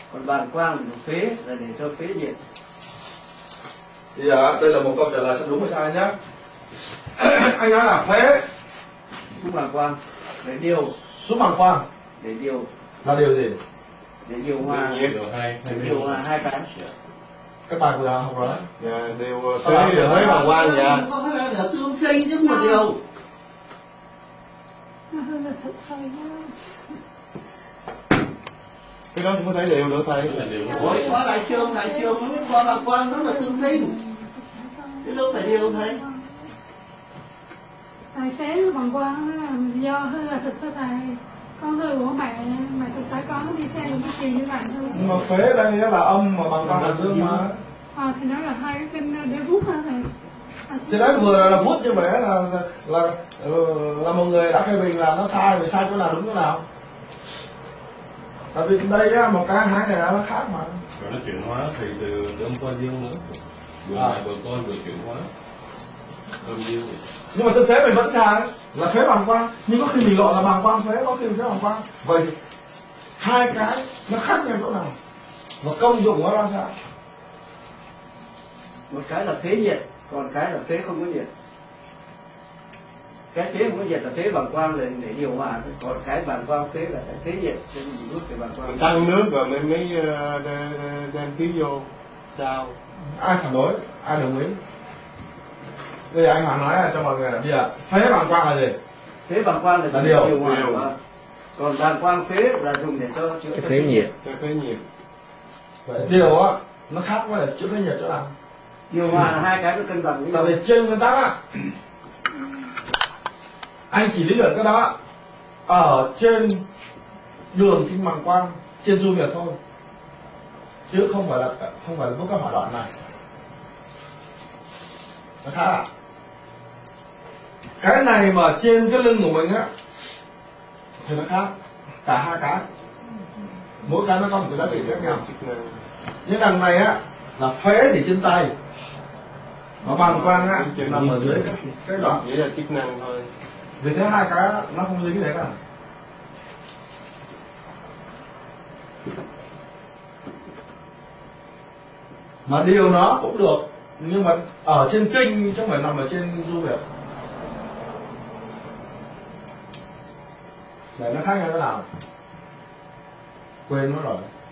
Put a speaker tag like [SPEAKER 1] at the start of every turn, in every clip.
[SPEAKER 1] Còn bàng quang là phế, là để cho phế diệt.
[SPEAKER 2] Bây giờ đây là một câu trả lời xem đúng hay sai nhé. Anh nói là phế
[SPEAKER 1] Xuống bàng quang để điều,
[SPEAKER 2] xuống bàng quang
[SPEAKER 1] để điều
[SPEAKER 2] là điều gì?
[SPEAKER 1] để điều hòa, điều hòa hai cái.
[SPEAKER 2] Các bạn vừa học rồi đấy.
[SPEAKER 3] Dạ, điều phế bàng quang dạ.
[SPEAKER 1] Có phải là tương sinh chứ mà điều.
[SPEAKER 3] Cái đó cũng có thể điều được thầy.
[SPEAKER 1] Có đại trường qua bàng quang nó là tương sinh. Chứ đâu phải điều thầy.
[SPEAKER 4] Thầy phế bàng quang do hay là thực cho thầy. Con người của mẹ thực tế con đi xe những cái chuyện như vậy thôi.
[SPEAKER 2] Nhưng mà phế đây là âm mà bàng quang là dương mà.
[SPEAKER 4] Thì nó là hai cái kinh để vút hả thầy?
[SPEAKER 2] Thì đấy vừa là vút như vậy là một người đã phê bình là nó sai, vậy sai chỗ nào đúng chỗ nào? Tại vì đây á, một cái hai này nó khác mà.
[SPEAKER 5] Rồi nó chuyển hóa thì từ âm qua dương nữa. Vừa này vừa coi vừa chuyển hóa. Âm dương.
[SPEAKER 2] Nhưng mà thực tế mình vẫn sai là phế bàng quang, nhưng có khi mình gọi là bàng quang phế, có khi phế bàng quang. Vậy thì hai cái nó khác nhau chỗ nào? Và công dụng nó ra sao?
[SPEAKER 1] Một cái là phế diệt, còn cái là phế không có diệt. Cái phế không có diệt là phế bàng quang là để điều hòa, còn cái bàng quang phế là cái phế diệt, cho nên mình nuốt cái bàng quang.
[SPEAKER 3] Mình tăng nước rồi mới đem khí vô. Sao?
[SPEAKER 2] Ai phản đối, ai đồng ý? Bây giờ anh Hoàng nói cho mọi người là bây giờ phế bàng quang là gì?
[SPEAKER 1] Phế bàng quang là điều hòa. Còn bàng quang phế là dùng để cho chữa phế nhiệt.
[SPEAKER 3] Cho phế nhiệt.
[SPEAKER 2] Vậy điều á nó khác với là chữa phế nhiệt chỗ nào?
[SPEAKER 1] Điều hòa là hai cái nó cân bằng với
[SPEAKER 2] nhau. Tại vì trên nguyên tắc á, anh chỉ lý luận cái đó ở trên đường kinh bàng quang, trên du huyệt thôi, chứ không phải là với cái hỏa đoạn này. Nó khác à? Cái này mà trên cái lưng của mình á thì nó khác, cả hai cái, mỗi cái nó có một cái giá trị khác nhau. Nhưng đằng này á là phế thì trên tay, mà bàng quang á nằm ở dưới cái đoạn.
[SPEAKER 3] Chỉ là chức năng thôi.
[SPEAKER 2] Vì thế hai cái nó không dính cái đấy cả. Mà điều nó cũng được, nhưng mà ở trên kinh chứ không phải nằm ở trên du huyệt. Để nó khác nhau thế nào? Quên nó rồi.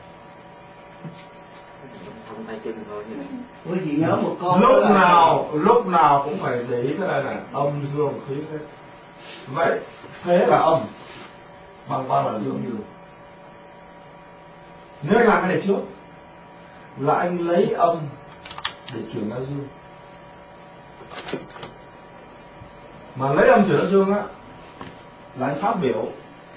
[SPEAKER 1] Không tay chân thôi như này. Tôi chỉ nhớ một con.
[SPEAKER 2] Lúc nào cũng phải để ý cái này này, âm dương khí thế. Vậy phế là âm, bàng quang là dương như được. Nếu anh làm cái này trước là anh lấy âm để chuyển ra dương, mà lấy âm chuyển ra dương á là anh phát biểu,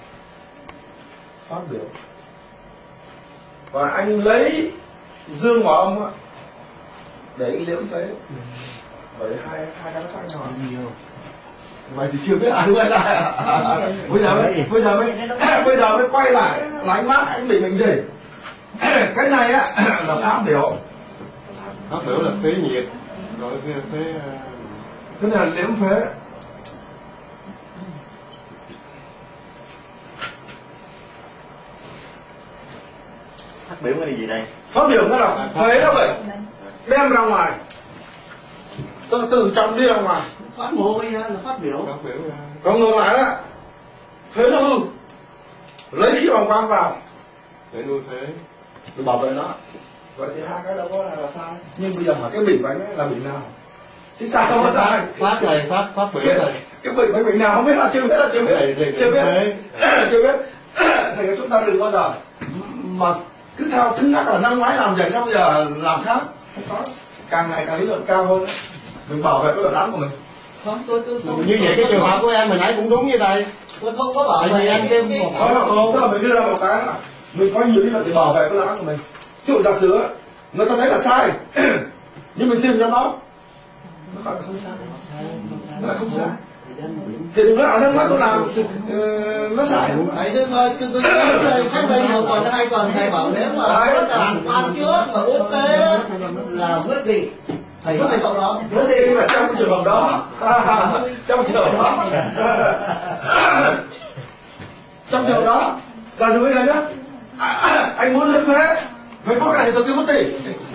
[SPEAKER 2] và anh lấy dương vào âm á để anh liễm phế. Vậy hai cái nó khác nhau nhiều. Vậy thì chưa biết ai đúng hay sai. Bây giờ mới quay lại là anh mát anh định gì? Cái này á là phát biểu.
[SPEAKER 3] Phát biểu là phế nhiệt, rồi phế.
[SPEAKER 2] Cái này là liễm phế.
[SPEAKER 1] Phát biểu cái gì đây?
[SPEAKER 2] Phát biểu nó là phế đó vậy, đem ra ngoài, từ trong đi ra ngoài.
[SPEAKER 1] Phát ngôn là phát biểu.
[SPEAKER 2] Còn ngược lại đó, phế nó hư, lấy khí bàng quang vào
[SPEAKER 3] để nuôi phế,
[SPEAKER 2] để bảo vệ nó. Vậy thì hai cái đâu có là sai. Nhưng bây giờ hỏi cái bình bánh ấy là bình nào? Chứ sao không có sai?
[SPEAKER 3] Phát này, phát biểu này.
[SPEAKER 2] Cái bình nào không biết là chưa biết. Thì chúng ta đừng bao giờ mà cứ theo thứ ngắc là năm ngoái làm vậy sao bây giờ làm khác. Không có. Càng ngày càng lý luận cao hơn đấy. Mình bảo vệ cái luận án của mình.
[SPEAKER 1] Không, tôi
[SPEAKER 3] như vậy cái trường hợp của em mình nãy cũng đúng như thầy.
[SPEAKER 1] Tôi không có bảo vệ em thêm một
[SPEAKER 2] tức là mình đưa ra một cái là mình có nhiều lý luận để bảo vệ cái luận án của mình. Ví dụ giả sử người ta thấy là sai nhưng mình tin cho nó phải là không sai, nó là không sai. Thì đừng nói ở nước mắt tôi làm nó sai.
[SPEAKER 1] Thầy tôi cách đây một tuần hai tuần thầy bảo nếu mà làm quan trước mà uống phế là quyết định. Thầy có thầy cậu đó.
[SPEAKER 2] Thế thì là trong trường hợp đó. Trong trường hợp đó. Trong trường hợp đó. Giả sử bây giờ nhá, anh muốn lên phế mày vứt cái này tôi cứ vứt đi.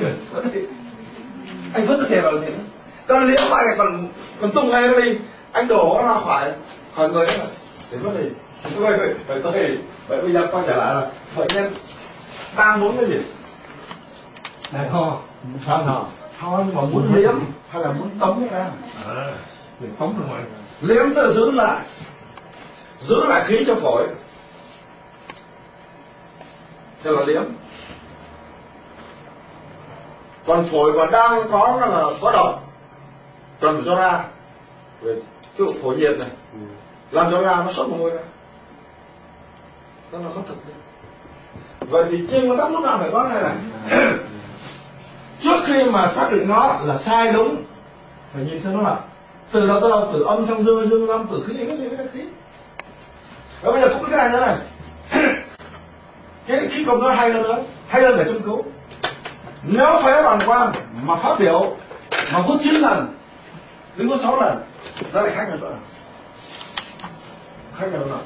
[SPEAKER 2] Anh vứt cái thẻ vào thì tao liếm phải này còn tung hay nó đi, anh đổ nó ra khỏi người đấy là để vứt đi. Vậy bây giờ quay trở lại là bệnh nhân đang muốn cái gì?
[SPEAKER 3] Đang ho.
[SPEAKER 2] Ho nhưng mà muốn liếm hay là muốn tống ra?
[SPEAKER 3] Mình phóng ra ngoài.
[SPEAKER 2] Liếm tức là giữ lại khí cho phổi, thế là liếm. Còn phổi mà đang có độc cần phải cho ra, về cái phổi nhiệt này làm cho ra nó sốt mồ hôi ra, đó là mất thực đấy. Vậy thì trên nguyên tắc lúc nào phải có này này. Trước khi mà xác định nó là sai đúng phải nhìn xem nó là từ đâu tới đâu, từ âm sang dương, dương âm, từ khí đến khí. Và bây giờ cũng cái này nữa này. Cái khí công nó hay hơn để châm cứu. Nếu phế bàng quang mà phát biểu mà hút 9 lần, đến hút 6 lần, nó lại khác nhau nữa. Khác nhau nữa.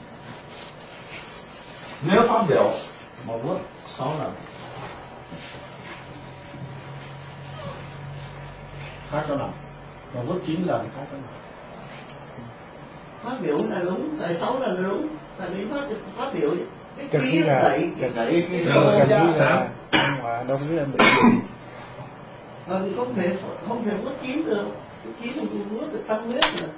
[SPEAKER 2] Nếu phát biểu mà hút 6 lần, khác nhau nào? Mà hút 9 lần khác nhau nào?
[SPEAKER 1] Phát biểu là đúng, tại 6 lần là đúng, tại vì phát biểu
[SPEAKER 3] Cái khí là
[SPEAKER 1] đẩy cái
[SPEAKER 3] là mà đông với em bị
[SPEAKER 1] không thể hút 9 được, 9 không hút được tăng huyết nữa.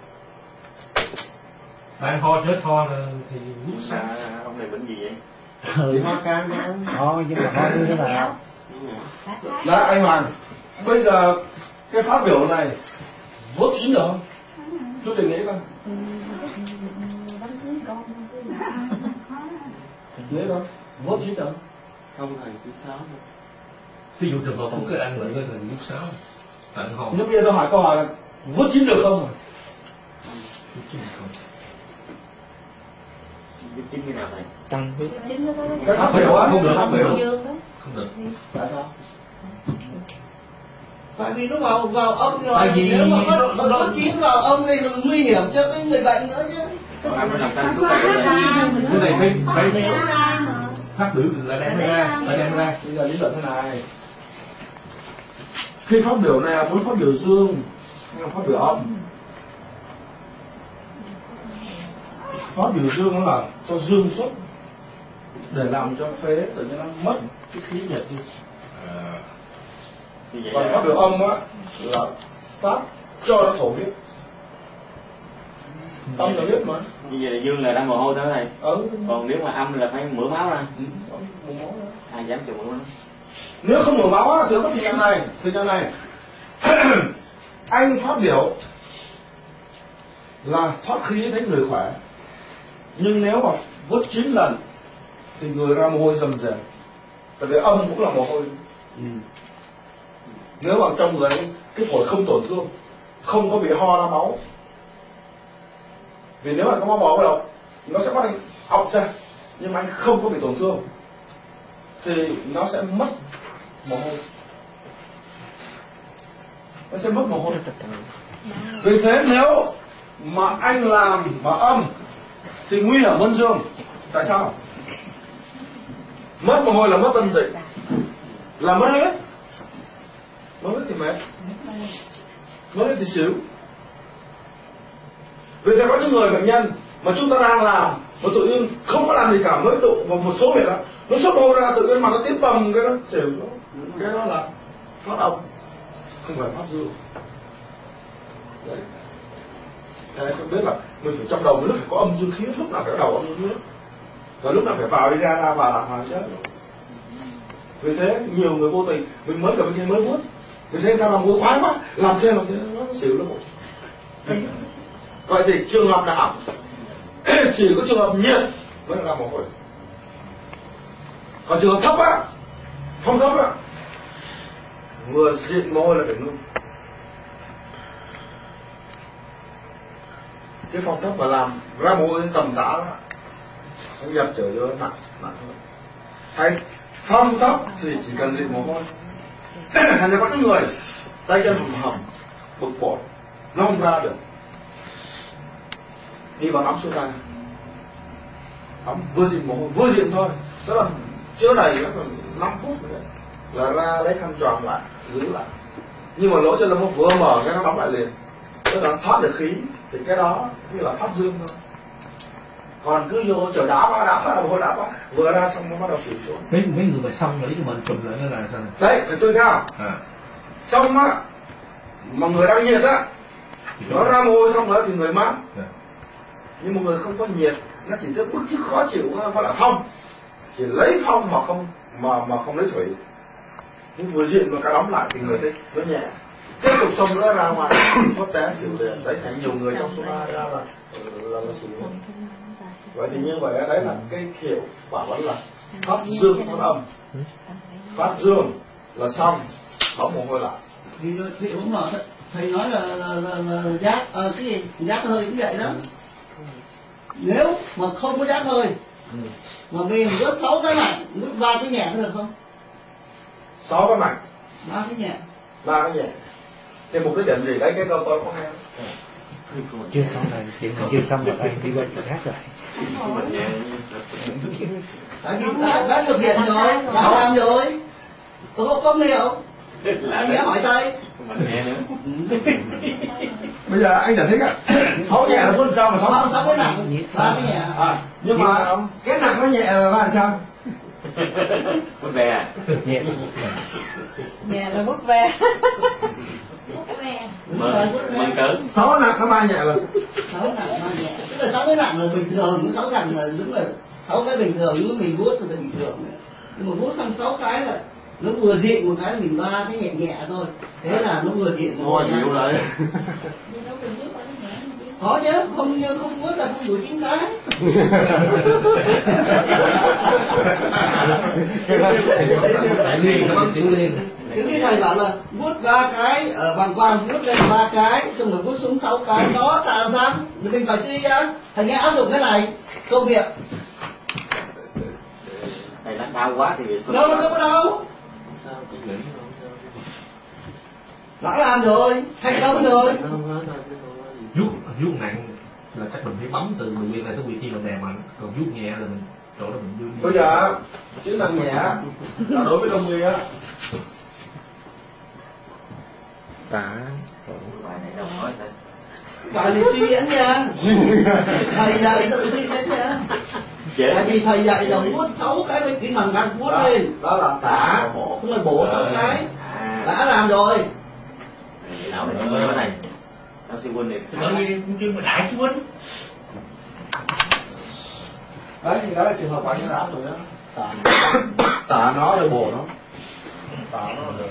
[SPEAKER 5] Đang ho chết ho thì hút sao?
[SPEAKER 6] Ông này bệnh gì vậy?
[SPEAKER 1] Thì ho can
[SPEAKER 3] ho, nhưng mà ho như thế nào?
[SPEAKER 2] Đó anh Hoàng, bây giờ cái phát biểu này vốt 9 được không? Chú đề nghị không? Nghĩ không? Vốt 9 được không?
[SPEAKER 6] Không thầy thứ 6 đâu.
[SPEAKER 5] Ví dụ trường hợp của cái ăn lại lên là hút 6 tận ho.
[SPEAKER 2] Nhưng bây giờ tôi hỏi câu hỏi là vốt 9 được không?
[SPEAKER 6] Biết chính như nào thầy?
[SPEAKER 3] Tăng huyết.
[SPEAKER 2] Cái phát biểu á?
[SPEAKER 5] Không được, không được. Không được.
[SPEAKER 2] Tại sao?
[SPEAKER 1] Tại vì nó vào âm rồi,
[SPEAKER 5] Tại vì
[SPEAKER 1] nếu mà phát 9 vào âm này là nguy hiểm cho cái người bệnh nữa chứ.
[SPEAKER 6] Ông mới làm tăng thuốc này rồi.
[SPEAKER 5] Cái này phải phát biểu là đem ra.
[SPEAKER 2] Bây giờ lý luận thế này. Khi phát biểu này muốn phát biểu dương hay là phát biểu âm? Phát biểu dương nó là cho dương xuất để làm cho phế tự nhiên nó mất cái khí nhiệt đi. Còn phát biểu âm á là phát cho nó thổ huyết. Âm là huyết mà.
[SPEAKER 6] Như vậy là dương là đang mồ hôi đó thầy.
[SPEAKER 2] Còn
[SPEAKER 6] nếu mà âm là phải mửa máu ra.
[SPEAKER 2] Mửa máu ra.
[SPEAKER 6] Ai dám chịu mửa máu?
[SPEAKER 2] Nếu không mửa máu á thì nó có tình trạng này. Anh phát biểu là thoát khí thấy người khỏe, nhưng nếu mà vứt 9 lần thì người ra mồ hôi rầm rề, tại vì âm cũng là mồ hôi. Nếu mà trong người cái phổi không tổn thương, không có bị ho ra máu, vì nếu mà có máu bò đâu nó sẽ có anh ọc ra, nhưng mà anh không có bị tổn thương thì nó sẽ mất mồ hôi, nó sẽ mất mồ hôi. Vì thế nếu mà anh làm mà âm thì nguy hiểm hơn dương. Tại sao? Mất mồ hôi là mất tân dịch, là mất huyết. Mất huyết thì mệt, mất huyết thì xíu. Vì thế có những người bệnh nhân mà chúng ta đang làm mà tự nhiên không có làm gì cả, mới đụng vào một số việc đó, nó xuất hôi ra, tự nhiên mặt nó tím bầm cái đó xỉu xuống. Cái đó là phát âm, không phải phát dương. Đấy. Đấy, tôi biết là mình phải trong đầu mình lúc phải có âm dương khí, lúc nào phải có đầu âm dương khí, rồi lúc nào phải vào đi ra vào làm chết. Vì thế nhiều người vô tình mình mới cả bên kia mới vuốt, vì thế người ta làm vui khoái quá, làm thêm nó xỉu lắm. Vậy thì trường hợp nào chỉ có trường hợp nhiệt mới là mồ hôi. Còn trường hợp thấp á, phong thấp á, vừa diện mồ hôi là phải ngưng. Cái phong thấp mà làm ra mồ hôi tầm tã đó, nó dập trở vô nặng hơn. Hay phong thấp thì chỉ cần diện mồ hôi. Thành ra có những người tay chân hầm bực bội, nó không ra được, đi vào ấm xuống tay, ấm vừa diện mồ hôi vừa diện thôi, tức là chữa này 5 phút nữa là ra lấy khăn choàng lại giữ lại, nhưng mà lỗ chân lông vừa mở cái nó đóng lại liền, tức là thoát được khí, thì cái đó như là phát dương thôi. Còn cứ vô chờ đá phá vừa ra xong nó bắt đầu xỉu xuống.
[SPEAKER 7] Mấy người mà xong rồi cho mình trùm lại nó là sao này?
[SPEAKER 2] Đấy phải tùy theo. Xong á mà người đang nhiệt á nó ra mồ hôi xong rồi thì người mát. Nhưng mà người không có nhiệt nó chỉ tức bức chứ khó chịu, gọi là phong, chỉ lấy phong mà không lấy thủy. Nhưng vừa diện mà cái đóng lại thì người thấy nó nhẹ, tiếp tục xong nữa ra ngoài có té xỉu liền. Đấy thành nhiều người trong số ra là xỉu. Vậy thì như vậy đấy là cái kiểu bảo vấn là phát dương phát âm. Phát dương là xong, bấm mồ hôi lại.
[SPEAKER 1] Thì đúng rồi, thầy nói là giác cái gì giác hơi cũng vậy đó. Nếu mà không có giác hơi mà mình rớt 6 cái mạnh, rớt 3 cái nhẹ có được không?
[SPEAKER 2] 6 cái mạnh,
[SPEAKER 1] 3 cái nhẹ.
[SPEAKER 2] 3 cái nhẹ. Thì một cái điểm gì đấy cái câu tôi có nghe.
[SPEAKER 7] Chưa xong rồi, chuyện này chưa xong rồi, anh đi qua chuyện khác rồi.
[SPEAKER 1] Tại vì đã thực hiện rồi, đã làm rồi. Tôi có hiểu. Anh nhớ hỏi tay.
[SPEAKER 2] Bây giờ anh giải thích ạ. 6 nhẹ là phân sao mà
[SPEAKER 1] 6 cái nặng, 3 cái nhẹ.
[SPEAKER 2] Nhưng mà cái nặng nó nhẹ là ra sao?
[SPEAKER 6] Bút về à?
[SPEAKER 8] Nhẹ là bút về.
[SPEAKER 6] Mừng cỡ
[SPEAKER 2] 6 nặng nó 3 nhẹ là
[SPEAKER 1] 6 nặng 3 nhẹ. Tức là 6 cái nặng là bình thường, 6 nặng là đúng là 6 cái bình thường, nếu mình vuốt thì bình thường. Nhưng mà vuốt xong 6 cái là nó vừa diện một cái là mình 3 cái nhẹ nhẹ thôi. Thế là nó vừa diện một cái.
[SPEAKER 2] chịu lại.
[SPEAKER 1] Có chứ, không vuốt là không đủ 9 cái. Cái thầy bảo là vuốt 3 cái ở bàng quang, vuốt lên 3 cái, xong rồi vuốt xuống 6 cái, đó tạo ra thì mình phải suy ra. Thầy nghe áp dụng cái này, công việc.
[SPEAKER 6] thầy lãnh đạo quá thì
[SPEAKER 1] Đâu có đâu. Đã làm rồi, thành công rồi.
[SPEAKER 7] Vuốt nặng là chắc mình phải bấm từ người nguyên này tới người kia là đè mạnh, còn vuốt nhẹ là mình chỗ đó mình vuốt.
[SPEAKER 2] Bây giờ chức năng nhẹ là đối với đông y á.
[SPEAKER 1] Bạn thì suy diễn nha. Thầy dạy tự suy diễn nha. Tại vì thầy dạy là vuốt 6 cái với cái bằng găng vuốt lên.
[SPEAKER 2] Đó là tả bộ.
[SPEAKER 1] Không phải bổ 6 cái. Đã làm rồi.
[SPEAKER 6] não này mới cái này não siêu quân này
[SPEAKER 7] Tự nhiên cũng chưa mà đại siêu quân.
[SPEAKER 2] Đấy thì đó là trường hợp của anh đã rồi đó. Tả nó rồi bổ nó. Tả nó rồi.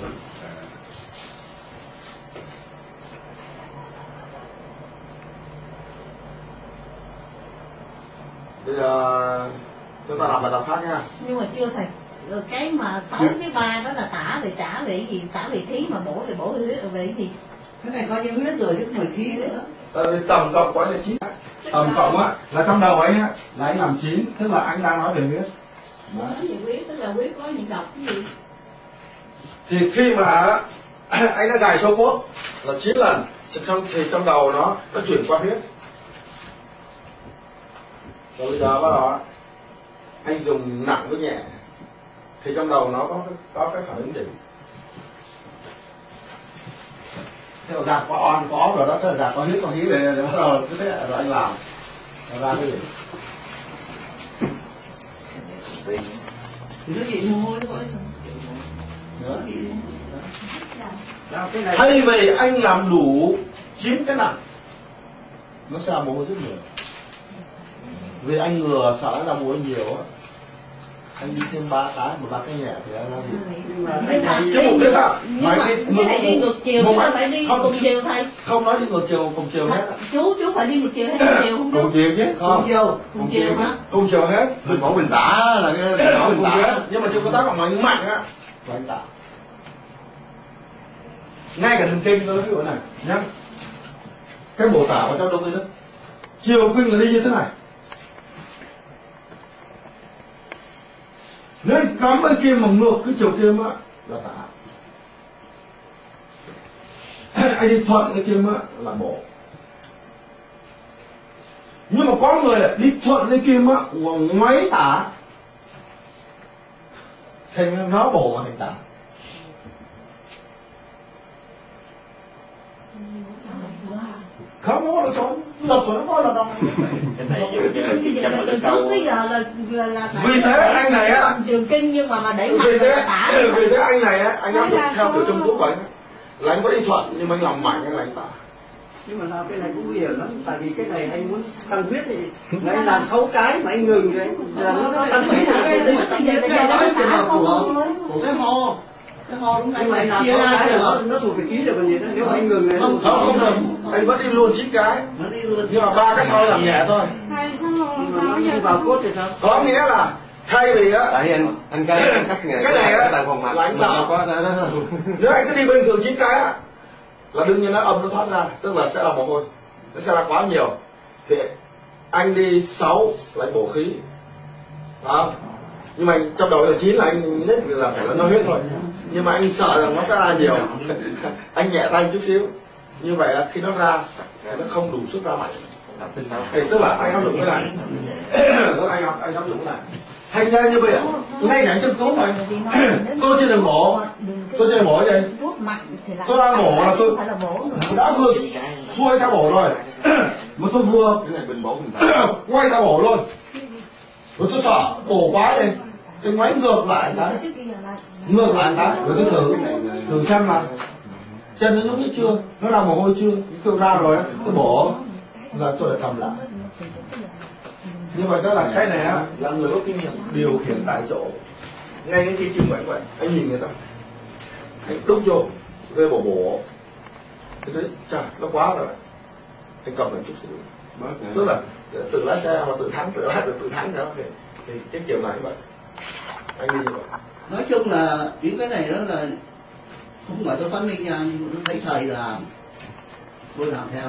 [SPEAKER 2] Bây giờ chúng ta làm bài tập khác nha.
[SPEAKER 8] Nhưng mà chưa thầy. Rồi cái mà 6 cái 3 đó là tả về trả về gì, tả về khí, mà bổ thì bổ về gì.
[SPEAKER 1] Cái này coi như huyết rồi chứ không phải khí nữa.
[SPEAKER 2] Tại vì tổng cộng của anh là 9. Tổng cộng á là trong đầu anh á là anh làm 9, tức là anh đang nói về huyết.
[SPEAKER 8] Nói về huyết, tức là huyết có những độc cái gì.
[SPEAKER 2] Thì khi mà anh đã gài số cốt là 9 lần thì trong đầu nó chuyển qua huyết. Rồi bây giờ bắt đầu anh dùng nặng với nhẹ thì trong đầu nó có cái phản ứng gì? Thế gạt có on có rồi đó, tức là gạt có hít về bắt đầu cứ thế rồi anh làm ra cái gì?
[SPEAKER 1] Thì nó gì mồ hôi nó gọi nữa.
[SPEAKER 2] Thay vì anh làm đủ 9 cái nặng nó sẽ làm mồ hôi rất nhiều. Vì anh ngừa sợ nó làm mồ hôi nhiều á, anh đi thêm 3 cái, một 3 cái nhẹ thì anh làm gì? Chứ mục đích là
[SPEAKER 8] cái này đi ngược chiều, chúng ta phải đi cùng chiều thầy.
[SPEAKER 2] Không nói đi ngược chiều, cùng chiều hết.
[SPEAKER 8] Chú phải đi ngược chiều hay cùng chiều không chú?
[SPEAKER 2] Cùng chiều chứ.
[SPEAKER 1] Không chiều.
[SPEAKER 8] Cùng chiều hả?
[SPEAKER 2] Cùng chiều hết.
[SPEAKER 9] Mình bỏ mình tả là cái
[SPEAKER 2] Đó mình tả, nhưng mà chưa có tác động mạnh mạnh á là anh tả. Ngay cả thần kinh tôi nói ví dụ này nhá. Cái bổ tả ở trong đông y đó, chiều kinh là đi như thế này. Nếu cắm bên kia mà ngược cái chiều kim á là tả. Anh đi thuận cái kim á là bổ. Nhưng mà có người lại đi thuận cái kim á ngoáy tả thành nó bổ thành tả. Không có được rồi, lật rồi nó có là đâu.
[SPEAKER 6] Cái này chắc là
[SPEAKER 8] từ trước tới giờ là
[SPEAKER 2] vì thế anh này á,
[SPEAKER 8] trường kinh nhưng mà để mặt
[SPEAKER 2] vì thế anh này á, anh áp dụng theo kiểu Trung Quốc vậy là anh có đi thuận nhưng mà anh làm mạnh anh tả.
[SPEAKER 1] Nhưng mà cái này cũng nguy hiểm lắm, tại vì cái này anh muốn tăng huyết thì anh làm 6 cái mà anh ngừng đấy là nó tăng huyết cái đấy mà tăng huyết cái đó trường hợp của cái ho đúng anh mà làm 6 cái là nó thuộc về ký rồi còn gì đó, nếu anh ngừng này
[SPEAKER 2] không được, anh vẫn đi luôn 9 cái nhưng mà 3 cái sau làm nhẹ thôi.
[SPEAKER 1] Vào cốt thì sao?
[SPEAKER 2] Có nghĩa là thay vì á,
[SPEAKER 9] tại anh cắt nghề
[SPEAKER 2] cái này á
[SPEAKER 9] tại phòng mặt
[SPEAKER 2] là anh sợ nếu anh cứ đi bình thường 9 cái á là đương nhiên nó âm nó thoát ra, tức là sẽ là mồ hôi, nó sẽ là quá nhiều. Thì anh đi 6 lại bổ khí, không? Nhưng mà trong đầu là 9 là anh nhất là phải là nó hết thôi. Nhưng mà anh sợ rằng nó sẽ ra nhiều, anh nhẹ tay chút xíu. Như vậy là khi nó ra, nó không đủ sức ra mạnh. Thì tức là anh áp dụng cái này, anh áp dụng cái này. Thành ra như vậy, ngay cả chân cốt này, tôi chưa được mổ, vậy. Tôi đang mổ là tôi đã vừa xuôi theo bổ rồi, mà tôi vừa quay theo bổ luôn. Rồi tôi sợ bổ quá đi, tôi ngoáy ngược lại cái, rồi tôi thử xem mà chân nó giống như chưa, nó làm mồ hôi chưa, tôi ra rồi, tôi bổ, là tôi lại cầm lại. Như vậy đó là cái này á, là người có kinh nghiệm điều khiển tại chỗ. Ngay cái khi chim vậy, anh nhìn người ta, anh đúc vô, về bổ, anh thấy, chà, nó quá rồi, anh cầm lại chút xíu. Tức là tự lái xe mà tự thắng đó, thì cái kiểu này vậy, anh đi như vậy.
[SPEAKER 1] Nói chung là những cái này đó là không phải tôi phát minh nha, nhưng mà tôi thấy thầy làm, tôi làm theo.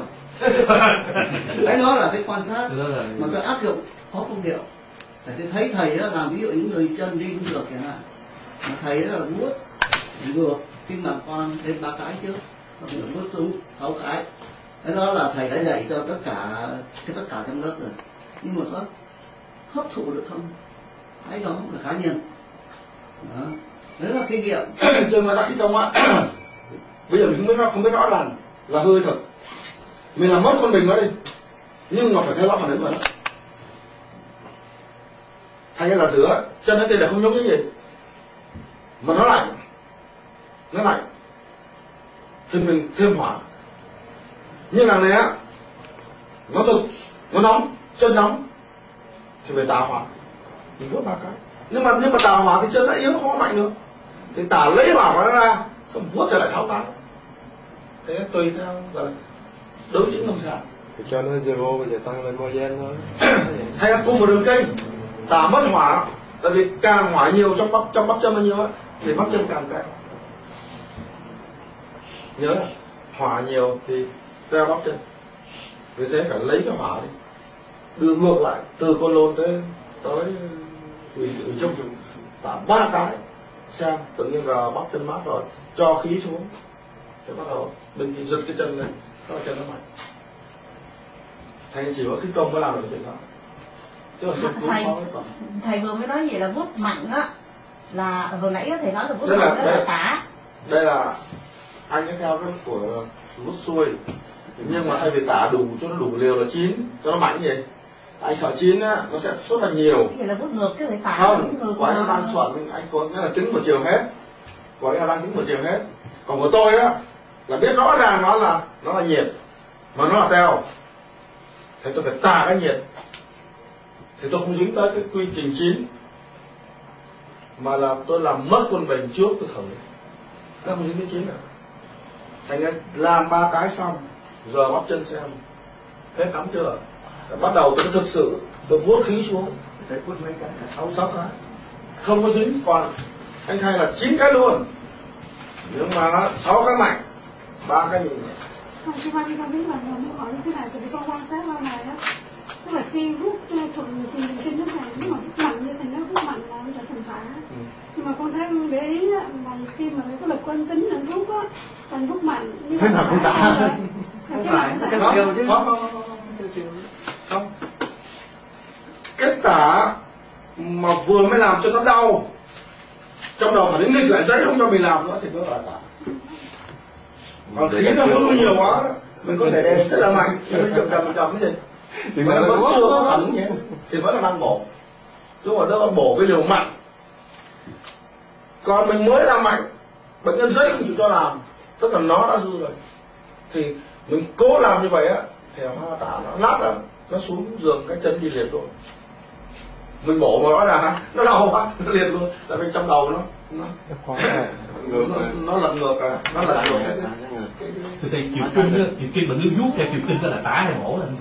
[SPEAKER 1] Cái đó là cái quan sát mà tôi áp dụng khó không hiểu. Tại tôi thấy thầy đó làm, ví dụ những người chân đi không được chẳng hạn, mà thầy đó là vuốt ngược kinh mạch quan đến 3 cái trước, rồi vuốt xuống 6 cái. Cái đó là thầy đã dạy cho tất cả trong lớp rồi. Nhưng mà có hấp thụ được không? Cái đó là cá nhân. Đó. Đấy là kinh nghiệm.
[SPEAKER 2] Trường mà đã khi trong á, bây giờ mình không biết rõ ràng là hơi thật. Mình làm mất con mình nó đi, nhưng mà phải theo dõi phản ứng của nó. Thành ra là sửa chân nó tên là không giống như gì, mà nó lạnh, thì mình thêm hỏa. Như là này á, nó rực, nó nóng, chân nóng, thì phải tà hỏa, mình vuốt 3 cái. Nhưng mà tà hỏa thì chân nó yếu, không có mạnh được, thì tà lấy hỏa của nó ra, xong vuốt trở lại 6 cái. Thế tùy theo là đối chứng làm sao.
[SPEAKER 9] thì cho nó zero bây giờ tăng lên bao gian thôi.
[SPEAKER 2] Hay là cùng một đường kênh, tà mất hỏa, tại vì càng hỏa nhiều trong bắp chân bao nhiêu á, thì bắp chân càng cạn. Nhớ là hỏa nhiều thì teo bắp chân, vì thế phải lấy cái hỏa đi, đưa ngược lại từ con lôn tới ủy trung, tả 3 cái, xem tự nhiên là bắp chân mát rồi, cho khí xuống, thì bắt đầu bên kia giật cái chân lên, đó là chân nó mạnh. Thầy chỉ có cái công mới làm được cái chuyện đó. Chứ
[SPEAKER 8] thầy vừa mới nói gì là vuốt mạnh á, là vừa nãy thầy nói là vuốt mạnh đó là tả.
[SPEAKER 2] Đây là anh ấy theo cái của vuốt xuôi, nhưng mà thay vì tả đủ cho nó đủ liều là 9 cho nó mạnh vậy. Anh sợ 9 á, nó sẽ xuất là nhiều.
[SPEAKER 8] Vậy là vuốt ngược chứ phải tả.
[SPEAKER 2] Không, của anh đang thuận, anh có nghĩa là tính một chiều hết. Của anh là đang tính một chiều hết. Còn của tôi á, là biết rõ ràng nó là nhiệt, mà nó là teo. Thế tôi phải tả cái nhiệt, thì tôi không dính tới cái quy trình 9, mà là tôi làm mất quân bình trước tôi thử. Nó không dính đến 9 nào. Thành ra làm 3 cái xong, giờ bắp chân xem hết cắm chưa. Bắt đầu tôi thực sự tôi vuốt khí xuống,
[SPEAKER 1] Thầy vuốt mấy cái?
[SPEAKER 2] 6 cái, không có dính. Còn anh hay là 9 cái luôn, nhưng mà 6 cái mạnh, 3 cái nhẹ.
[SPEAKER 4] Không, chị Hoa đi con biết là muốn hỏi như thế này, tại vì con quan sát lâu này á, tức là khi hút thuận thì trên nước này, nếu mà hút mạnh như thế nó hút mạnh là nó trở thành phá. Nhưng mà con thấy để ý á, là khi mà cái lực của anh tính anh hút á, anh hút mạnh.
[SPEAKER 1] Thế nào cũng tả. Không phải, nó chiều chứ.
[SPEAKER 2] Không. Cái tả mà vừa mới làm cho nó đau, trong đầu phản ứng nghịch lại giấy không cho mình làm nữa thì nó là tả. Còn khí nó hư nhiều quá mình có thể đè rất là mạnh, mình chậm cái gì thì vẫn chưa có phản ứng nhé, thì vẫn là đang bổ, chứ còn đâu bổ cái liều mạnh. Còn mình mới làm mạnh, bệnh nhân giấy không chịu cho làm, tức là nó đã dư rồi, thì mình cố làm như vậy á, thì hoa tả nó lát là nó xuống giường cái chân đi liệt luôn. Mình bổ mà nói là nó đau quá, nó liệt luôn, tại vì trong đầu nó lật ngược à, nó lật ngược hết.
[SPEAKER 7] Thì chiều kinh mà nếu vuốt theo chiều kinh đó là tả hay mổ lên?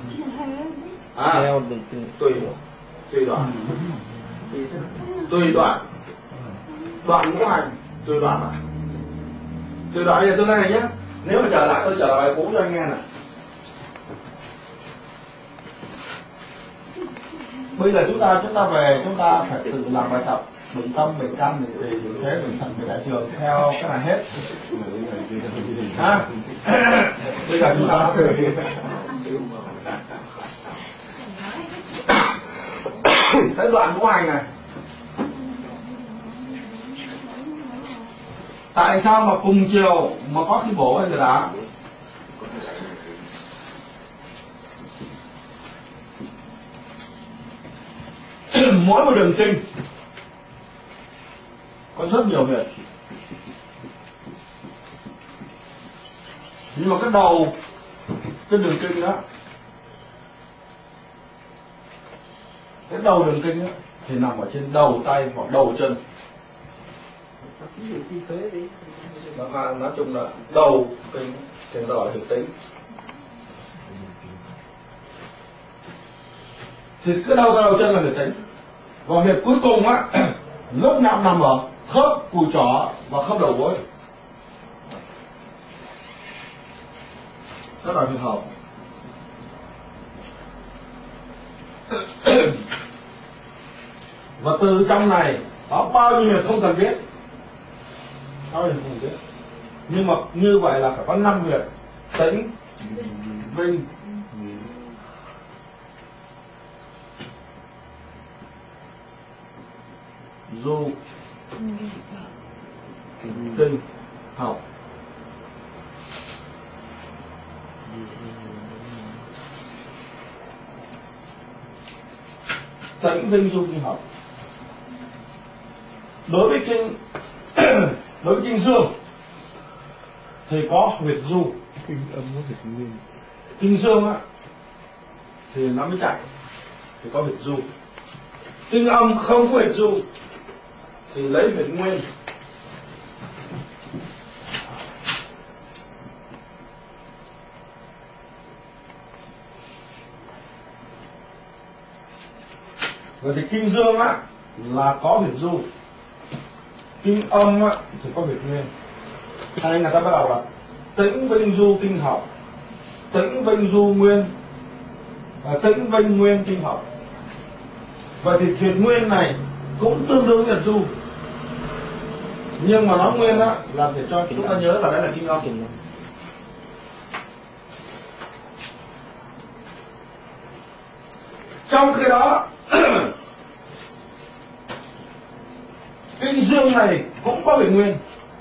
[SPEAKER 2] Tùy đoạn ngũ hành, tùy đoạn bây giờ tôi này nhé. Nếu mà trở lại tôi trở lại bài cũ cho anh nghe này. Bây giờ chúng ta về chúng ta phải tự làm bài tập bệnh tâm, bệnh căn, bệnh tỳ, bệnh thế, bệnh thận, bệnh đại trường theo cái này hết. Bây giờ chúng ta thử cái đoạn ngũ hành này. Tại sao mà cùng chiều mà có khi bổ hay là đá? Mỗi một đường kinh có rất nhiều huyệt, nhưng mà cái đầu cái đường kinh đó, cái đầu đường kinh đó thì nằm ở trên đầu tay hoặc đầu chân. Nói chung là đầu kinh thì người ta gọi là huyệt tính. Thì cái đầu chân là huyệt tính. Và huyệt cuối cùng á, lúc nào nằm ở khớp cùi chỏ và khớp đầu gối. Rất là huyệt hợp. Và từ trong này có bao nhiêu huyệt không cần biết, nhưng mà như vậy là phải có 5 huyệt: tĩnh, vinh, du, kinh, học. Tĩnh, vinh, du, kinh, học. Đối với kinh dương thì có huyệt du.
[SPEAKER 9] Kinh âm có huyệt nguyên.
[SPEAKER 2] Kinh dương á thì nó mới chạy thì có huyệt du. Kinh âm không có huyệt du thì lấy huyệt nguyên. Rồi thì kinh dương á là có huyệt du, kinh âm á thì có huyệt nguyên. Hay người ta bắt đầu là tĩnh vinh du kinh học, tĩnh vinh du nguyên, tĩnh vinh nguyên kinh học. Vậy thì huyệt nguyên này cũng tương đương huyệt du, nhưng mà nó nguyên á là để cho chúng ta nhớ là đấy là kinh âm. Trong khi đó kinh dương này cũng có huyệt nguyên.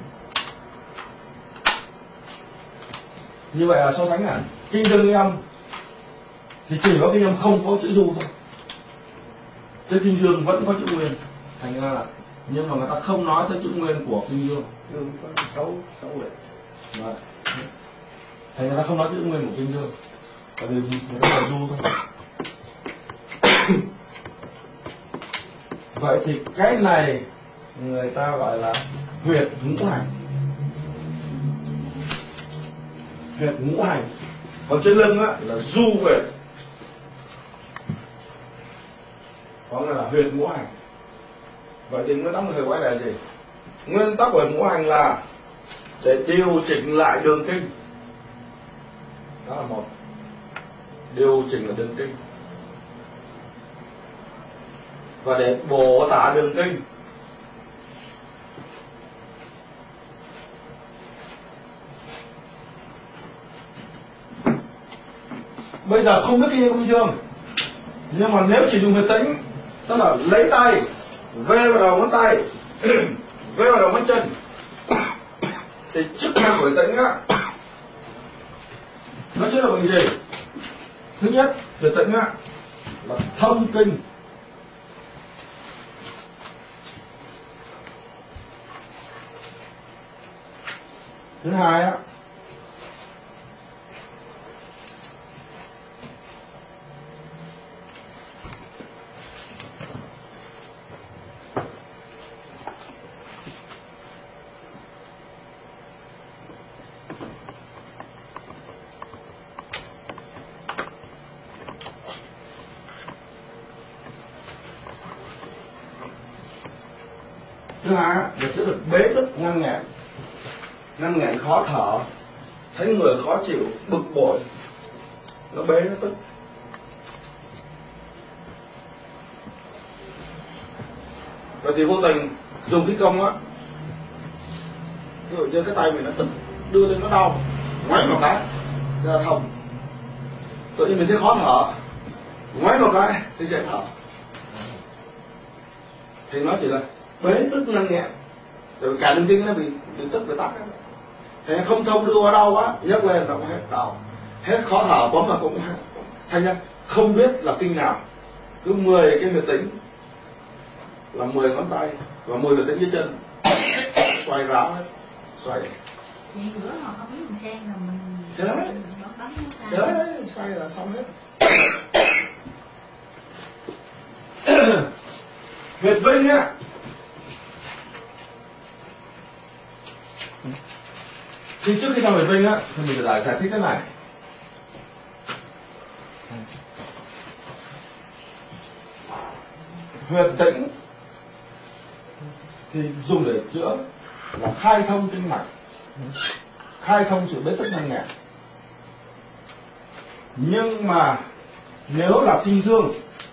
[SPEAKER 2] Như vậy là so sánh là kinh dương kinh âm thì chỉ có kinh âm không có chữ du thôi, chứ kinh dương vẫn có chữ nguyên. Thành ra là nhưng mà người ta không nói tới chữ nguyên của kinh dương.
[SPEAKER 1] Có 6 huyệt.
[SPEAKER 2] Thành người ta không nói chữ nguyên của kinh dương, tại vì người ta là du thôi. Vậy thì cái này người ta gọi là huyệt ngũ hành. Huyệt ngũ hành. Còn trên lưng á là du huyệt, có nghĩa là huyệt ngũ hành. Vậy thì nguyên tắc của thầy gọi là gì? Nguyên tắc của huyệt ngũ hành là để điều chỉnh lại đường kinh. Đó là một, điều chỉnh lại đường kinh. Và để bổ tả đường kinh. Bây giờ không biết kinh âm dương, nhưng mà nếu chỉ dùng huyệt tĩnh, tức là lấy tay vê vào đầu ngón tay, vê vào thì chức năng của tĩnh á, nó chữa được bệnh gì? Thứ nhất, về tĩnh á là thông kinh. Thứ hai á là chữa được bế tức ngăn nghẹn khó thở, thấy người khó chịu, bực bội, nó bế nó tức. Vậy thì vô tình dùng cái công á, ví dụ như cái tay mình nó tức, đưa lên nó đau, ngoáy một cái ra thông, tự nhiên mình thấy khó thở, ngoáy một cái thì dễ thở. Thì nó chỉ là bế tức ngăn nghẹn, rồi cả đường kinh nó bị tức bị tắc. Thế không thông đưa vào đau quá, nhấc lên nó cũng hết đau, hết khó thở, bấm là cũng hết. Thành ra không biết là kinh nào, cứ 10 cái huyệt tĩnh là 10 ngón tay và 10 huyệt tĩnh dưới chân xoay ráo hết, xoay.
[SPEAKER 8] Vậy bữa họ không biết mình sen là mình
[SPEAKER 2] thế đấy, xoay là xong hết. Huyệt vinh á, thì trước khi sang huyệt vinh á, thì mình phải giải thích cái này. Huyệt tĩnh thì dùng để chữa là khai thông kinh mạch, khai thông sự bế tức ngăn nghẹn. Nhưng mà nếu là kinh dương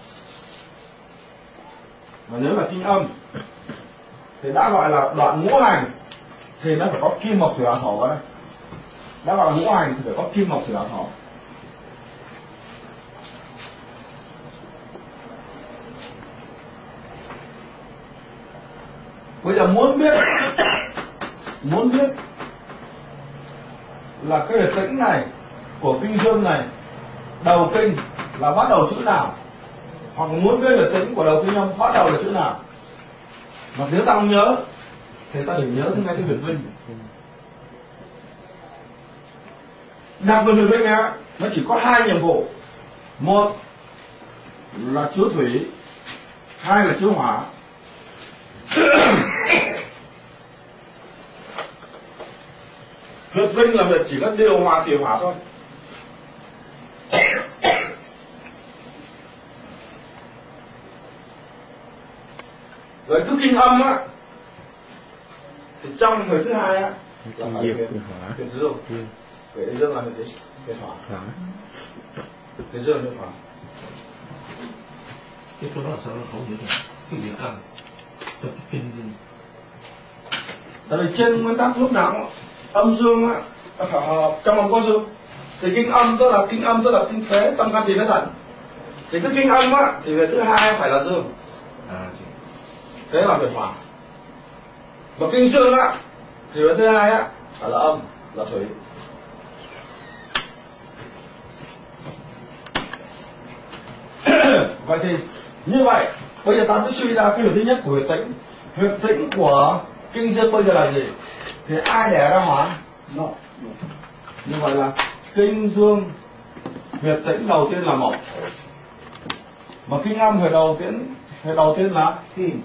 [SPEAKER 2] và nếu là kinh âm thì đã gọi là đoạn ngũ hành thì nó phải có kim mộc thủy hỏa thổ vào đây. Đã gọi là ngũ hành thì phải có kim mộc thủy hỏa thổ. Bây giờ muốn biết là cái huyệt tĩnh này của kinh dương này đầu kinh là bắt đầu chữ nào, hoặc muốn biết huyệt tĩnh của đầu kinh âm bắt đầu là chữ nào, mà nếu ta không nhớ thì ta phải nhớ ngay cái huyệt vinh. Đặc biệt huyệt vinh này nó chỉ có 2 nhiệm vụ, một là chứa thủy, 2 là chứa hỏa. Huyệt vinh là huyệt chỉ có điều hòa thủy hỏa thôi. Rồi cứ kinh âm á thì trong huyệt thứ 2 á là phải huyệt dương. Huyệt dương là huyệt gì? Huyệt hỏa. Huyệt dương là huyệt hỏa.
[SPEAKER 7] Cái chỗ đó là sao nó không hiểu được cái gì âm cho cái kinh.
[SPEAKER 2] Tại vì trên nguyên tắc lúc nào âm dương á phải hợp, trong âm có dương thì kinh âm tức là kinh phế, tâm can tỳ phế thận. Thì cứ kinh âm á thì huyệt thứ 2 phải là dương. Thế là huyệt hỏa. Mà kinh dương á thì huyệt thứ 2 á phải là âm, là thủy. Vậy thì như vậy bây giờ ta mới suy ra cái huyệt thứ nhất của huyệt tĩnh. Huyệt tĩnh của kinh dương bây giờ là gì? Thì ai đẻ ra hỏa? Nó. Như vậy là kinh dương huyệt tĩnh đầu tiên là mộc, mà kinh âm huyệt đầu tiên là kim.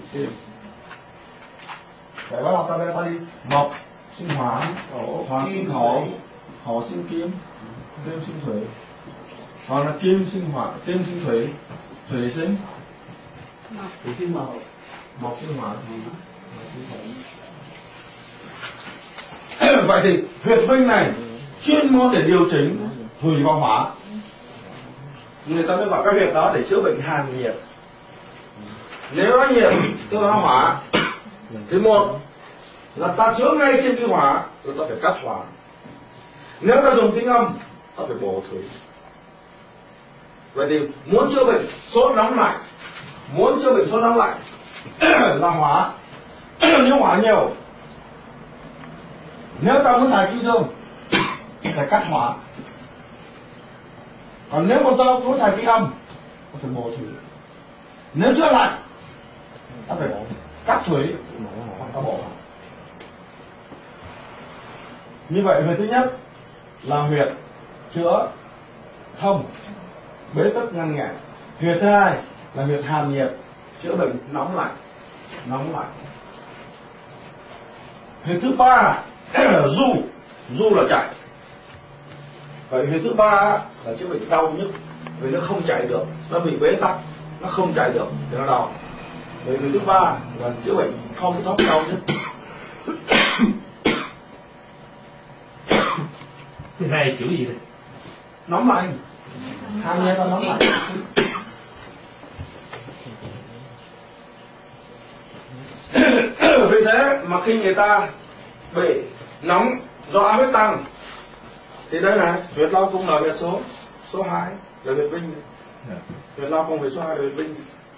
[SPEAKER 2] Vậy bắt đầu ta đi mộc sinh hỏa, hỏa sinh thổ, thổ sinh kim, kim sinh thủy, hoặc là kim sinh hỏa, kim sinh thủy, thủy sinh mộc sinh hỏa. Vậy thì huyệt vinh này chuyên môn để điều chỉnh thủy và hỏa. Người ta mới gọi các huyệt đó để chữa bệnh hàn nhiệt. Nếu nó nhiệt tức là nó hỏa thì một là ta chữa ngay trên cái hỏa, rồi ta phải cắt hỏa. Nếu ta dùng kinh âm ta phải bổ thủy. Vậy thì muốn chữa bệnh sốt nóng lạnh, là hỏa. Nếu hỏa nhiều Nếu ta muốn xài kim dương phải cắt hỏa. Còn nếu mà ta muốn xài kim âm ta phải bổ thủy. Nếu chữa lạnh ta phải cắt thủy hoặc ta bổ. Như vậy huyệt thứ nhất là huyệt chữa thông, bế tắc ngăn nghẹn. Huyệt thứ hai là huyệt hàn nhiệt, chữa bệnh nóng lạnh. Huyệt thứ ba du là chạy. Vậy huyệt thứ ba là chữa bệnh đau nhức, vì nó không chạy được, nó bị bế tắc, nó không chạy được thì nó đau. Vậy huyệt thứ ba là chữa bệnh phong thấp đau nhức.
[SPEAKER 7] Thứ hai chữa gì đây?
[SPEAKER 2] Nóng lạnh. Hàn nhiệt là nóng lạnh. Vì thế mà khi người ta bị nóng do áp huyết tăng thì đây này, huyệt lao cung là huyệt số 2 là huyệt vinh. Huyệt lao cung huyệt số 2 là huyệt vinh.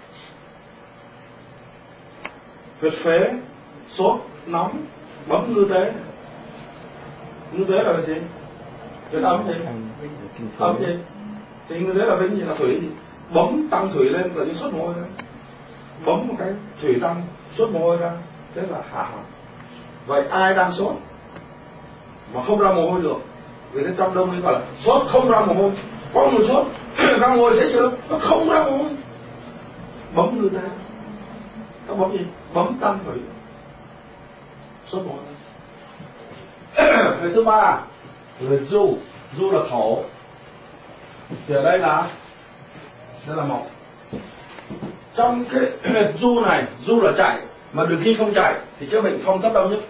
[SPEAKER 2] Huyệt phế sốt nóng bấm ngư tế. Ngư tế là gì? Huyệt ấm gì? Ấm gì? Thì ngư tế là vinh gì? Là thủy gì? Bấm tăng thủy lên là như sốt mồ hôi ra. Bấm một cái thủy tăng sốt mồ hôi ra, thế là hạ hẳn. Vậy ai đang sốt mà không ra mồ hôi được? Vì thế trong đông y gọi là sốt không ra mồ hôi. Có người sốt ra mồ hôi dễ chịu, nó không ra mồ hôi. Bấm như thế. Các bấm gì? Bấm tăng thủy, sốt mồ hôi. Cái thứ ba là du là thổ. Thì ở đây là mộc. Trong cái du này, du là chạy, mà đường kinh không chạy thì chữa bệnh phong thấp đau nhức.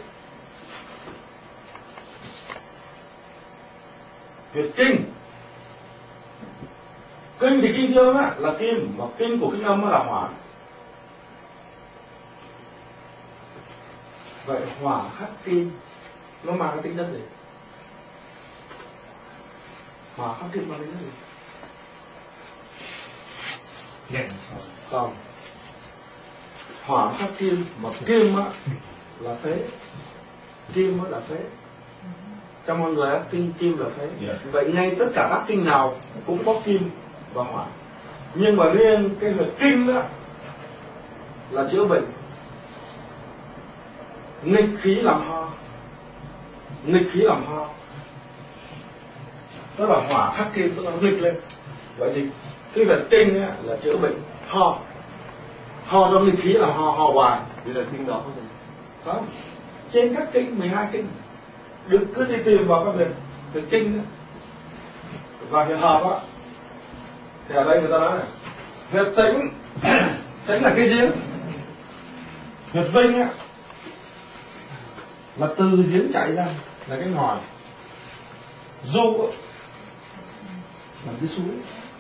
[SPEAKER 2] Huyệt kinh. Kinh thì kinh dương á là kim, và kinh của kinh âm là hỏa. Vậy hỏa khắc kim nó mang cái tính chất gì? Hỏa khắc kim mang tính chất gì? Không. Hỏa khắc kim, mà kim á là phế. Kim á là phế. Trong mọi người á, kim là phế. Vậy ngay tất cả các kinh nào cũng có kim và hỏa. Nhưng mà riêng cái huyệt kinh á là chữa bệnh nghịch khí làm ho. Nghịch khí làm ho. Tức là hỏa khắc kim, tức là nghịch lên. Vậy thì cái huyệt kinh á là chữa bệnh ho. Ho do nghịch khí là ho hoài.
[SPEAKER 9] Vì là kinh đó
[SPEAKER 2] không? Trên các kinh 12 kinh đừng cứ đi tìm vào các huyệt kinh á. Và huyệt hợp á thì ở đây người ta nói này, huyệt tĩnh tĩnh là cái giếng. Huyệt vinh á là từ giếng chạy ra là cái ngòi. Du á là cái suối.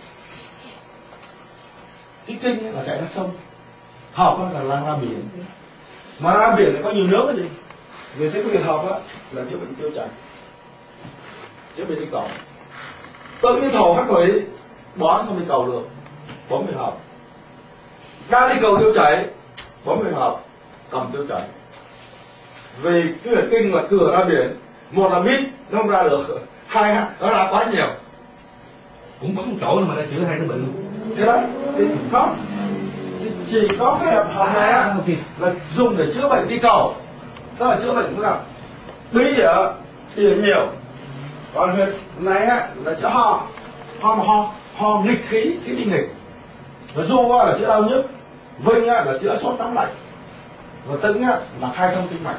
[SPEAKER 2] Cái kinh là chạy ra sông. Hợp là ra biển. Mà ra biển lại có nhiều nước cái gì? Vì thế cái việc hợp á là chữa bệnh tiêu chảy, chữa bệnh đi cầu. Tự như thổ khắc thủy bón không đi cầu được, bấm huyệt hợp. Đang đi cầu tiêu chảy, bấm huyệt hợp, cầm tiêu chảy. Vì cái huyệt kinh là cửa ra biển, một là mít nó không ra được, hai nó ra quá nhiều.
[SPEAKER 7] Cũng có một chỗ mà đã chữa hai cái bệnh luôn.
[SPEAKER 2] Thế đấy, thì không, chỉ có cái hợp này á là dùng để chữa bệnh đi cầu, tức là chữa bệnh cũng là bí ở nhiều. Còn huyệt này á là chữa ho, ho nghịch khí đi nghịch. Và du á là chữa đau nhức, vinh á là chữa sốt nóng lạnh, và tĩnh á là khai thông kinh mạch.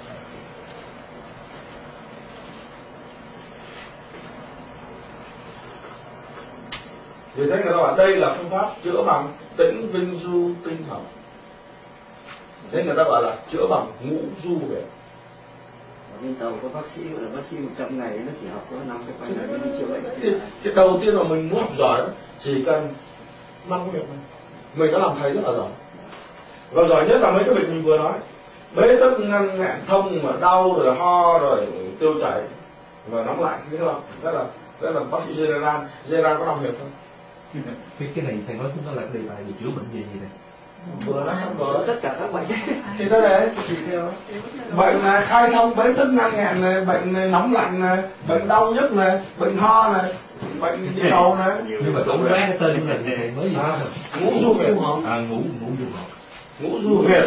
[SPEAKER 2] Vì thế người ta bảo đây là phương pháp chữa bằng tĩnh vinh du tinh hợp. Thế người ta gọi là chữa bằng ngũ du về.
[SPEAKER 9] Ở bên tàu có bác sĩ gọi là bác sĩ 100 ngày nó chỉ học có 5 cái khoa này đi chữa bệnh.
[SPEAKER 2] Cái đầu tiên là mình muốn học giỏi chỉ cần 5 cái việc này mình đã làm thầy rất là giỏi. Và giỏi nhất là mấy cái bệnh mình vừa nói, bế tắc ngăn nghẹn thông mà đau rồi ho rồi tiêu chảy và nóng lạnh, biết không? Thế là bác sĩ General có 5 việc thôi.
[SPEAKER 7] Cái này thầy nói chúng ta là cái đề bài về chữa bệnh gì này?
[SPEAKER 2] vừa nói xong rồi
[SPEAKER 9] tất cả các bệnh
[SPEAKER 2] thì đó đấy tùy theo bệnh này khai thông bế tức ngăn nghẹn này, bệnh này nóng lạnh này, bệnh đau nhức này, bệnh ho này, bệnh đi cầu này.
[SPEAKER 7] Nhưng mà tổng quát cái tên của mình thì mới gì
[SPEAKER 2] ngũ du huyệt
[SPEAKER 7] ngũ du
[SPEAKER 2] ngũ du huyệt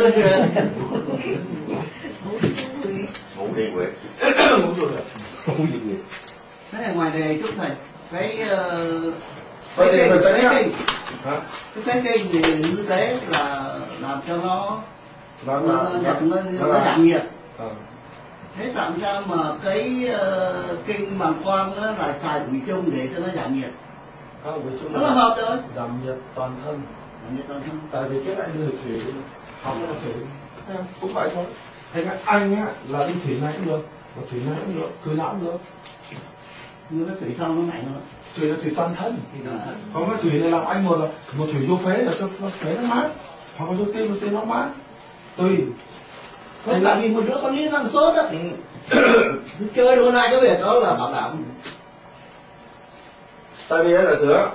[SPEAKER 5] ngủ đi huyệt
[SPEAKER 2] ngũ du huyệt.
[SPEAKER 1] Thế là ngoài đề chút thầy cái cái kinh thì như thế là làm cho nó giảm nhiệt. Thế tại sao mà cái kinh bàng quang nó lại xài quỷ chung để cho nó giảm nhiệt? Nó hợp rồi.
[SPEAKER 2] Giảm nhiệt toàn thân.
[SPEAKER 1] Giảm nhiệt toàn thân.
[SPEAKER 2] Tại vì cái này như thủy học là thủy cũng vậy thôi. Thế anh á là đi thủy này cũng được, và thủy này cũng được, thủy não cũng được.
[SPEAKER 1] Nhưng cái thủy không nó mạnh hơn.
[SPEAKER 2] Thủy là thủy toàn thân. Còn cái thủy này làm anh một thủy vô phế là cho phế nó mát, hoặc là vô tim nó mát. Tùy.
[SPEAKER 1] Không tại vì một đứa con đi năng sốt á, chơi đồ này cái việc đó là bảo đảm.
[SPEAKER 2] Tại vì đây là sữa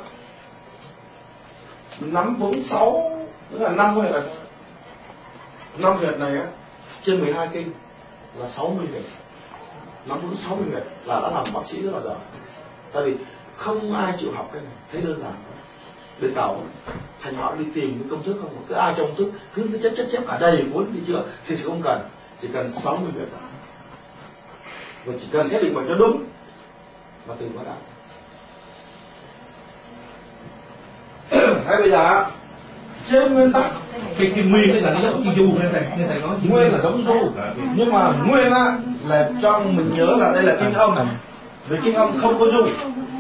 [SPEAKER 2] 5, 4, 6, tức là 5 huyệt là 5 huyệt này á, trên 12 kinh là 60 huyệt, 5, 4, 60 huyệt là đã làm bác sĩ rất là giỏi. Tại vì không ai chịu học cái này, thấy đơn giản. Bên tàu thành họ đi tìm cái công thức không, cứ ai trong công thức cứ chép cả đầy muốn đi chữa thì không cần, chỉ cần 60 huyệt và chỉ cần xác định bệnh cho đúng và từ đó đã. Hay bây giờ trên nguyên tắc
[SPEAKER 7] cái nguyên tức là nó giống cái du nên thầy nói
[SPEAKER 2] nguyên là giống du, nhưng mà nguyên á là cho mình nhớ là đây là kinh âm, vì kinh âm không có du.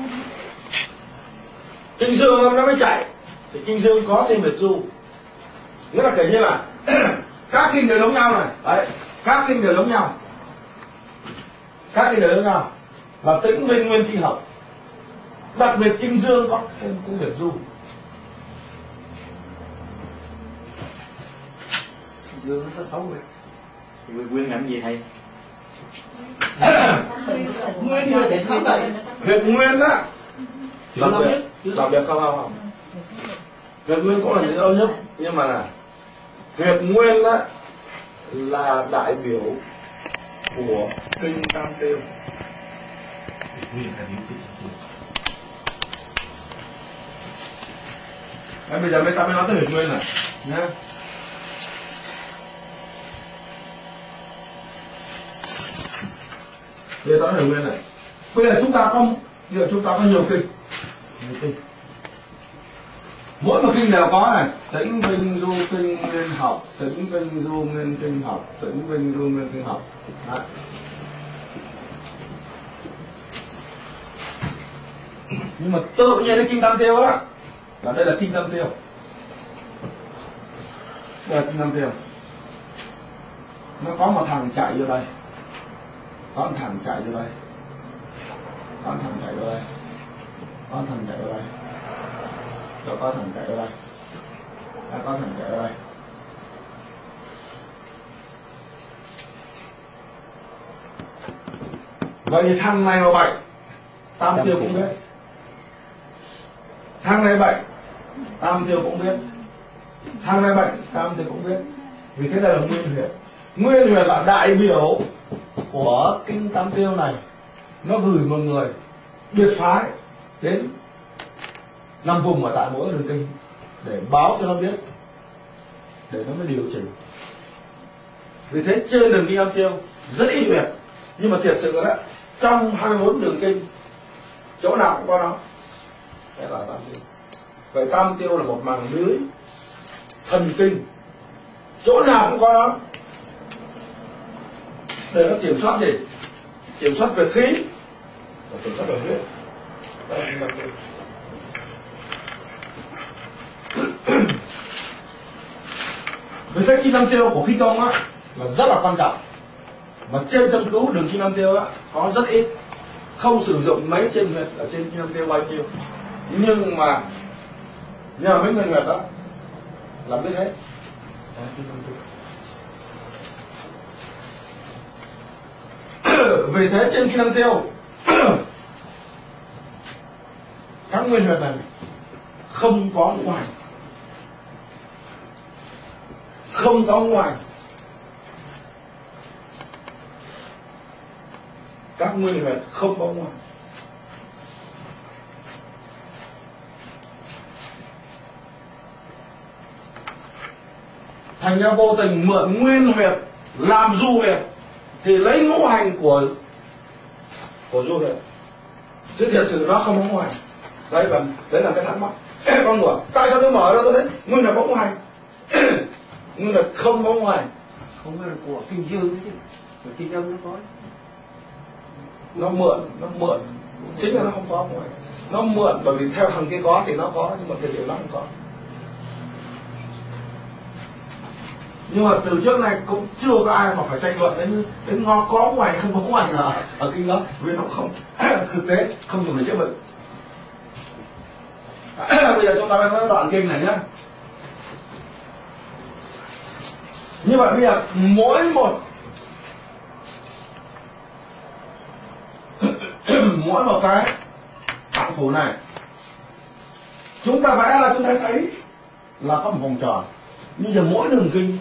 [SPEAKER 2] Kinh dương âm nó mới chạy thì kinh dương có thêm biệt du, nghĩa là kể như là các kinh đều giống nhau này, đấy, các kinh đều giống nhau, các kinh đều giống nhau và tĩnh minh nguyên kinh hợp, đặc biệt kinh dương có thêm cũng biệt du.
[SPEAKER 9] dương nó có 6 huyệt. Nguyên làm gì thầy?
[SPEAKER 1] Nguyên huyệt để khám bệnh.
[SPEAKER 2] Huyệt nguyên á đặc biệt không. Huyệt nguyên cũng là những đau nhức, nhưng mà là huyệt nguyên á là đại biểu của kinh tam tiêu. Bây giờ ta mới nói tới huyệt nguyên này nhá. Bây giờ nói huyệt nguyên này. Bây giờ chúng ta có nhiều kinh. Mỗi một kinh đều có này, tĩnh vinh du kinh nguyên học, tĩnh vinh du nguyên kinh học, tĩnh vinh du nguyên kinh học. Đấy. Nhưng mà tự nhiên cái kinh tam tiêu á, là đây là kinh tam tiêu. Đây là kinh tam tiêu. Nó có một thằng chạy vô đây, có một thằng chạy vô đây, có một thằng chạy vô đây, có một thằng chạy vô đây, rồi có thằng chạy vô đây, có thằng chạy vô đây. Vậy thì thằng này mà bệnh, tam tiêu cũng biết. Thằng này bệnh, tam tiêu cũng biết. Thằng này bệnh, tam tiêu cũng biết. Vì thế đây là nguyên huyệt. Nguyên huyệt là đại biểu của kinh tam tiêu này. Nó gửi một người biệt phái đến nằm vùng ở tại mỗi đường kinh để báo cho nó biết, để nó mới điều chỉnh. Vì thế trên đường kinh tam tiêu rất ít huyệt, nhưng mà thiệt sự đó, trong 24 đường kinh chỗ nào cũng có nó. Đấy là tam tiêu. Vậy tam tiêu là một màng lưới thần kinh, chỗ nào cũng có nó để nó kiểm soát gì? Kiểm soát về khí và kiểm soát về huyết. Đây là tam tiêu. Vì thế kinh tam tiêu của khí công á là rất là quan trọng, và trên châm cứu đường kinh tam tiêu á có rất ít, không sử dụng mấy trên huyệt ở trên kinh tam tiêu bao nhiêu, nhưng mà nhờ mấy người huyệt đó làm biết hết. Vì thế trên kinh tam tiêu các nguyên huyệt này không có ngũ hành. không có ngũ hành. Các nguyên huyệt không có ngũ hành. Thành ra vô tình mượn nguyên huyệt làm du huyệt thì lấy ngũ hành của du huyệt, chứ thiệt sự nó không có ngũ hành. Đấy là cái thắc mắc con người. Tại sao tôi mở ra tôi thấy nguyên là có ngũ hành, nguyên là không có ngũ hành.
[SPEAKER 9] Không là của kinh dương chứ, của kinh âm nó có.
[SPEAKER 2] Nó mượn chính là nó không có ngũ hành. Nó mượn bởi vì theo thằng kia có thì nó có, nhưng mà thiệt sự nó không có. Nhưng mà từ trước này cũng chưa có ai mà phải tranh luận đến ngó có ngoài không có ngoài ở kinh đó, vì nó không thực tế không dùng để chữa bệnh. Bây giờ chúng ta mới nói đoạn kinh này nhé. Như vậy bây giờ mỗi một cái tạng phủ này chúng ta vẽ là chúng ta thấy là có một vòng tròn. Bây giờ mỗi đường kinh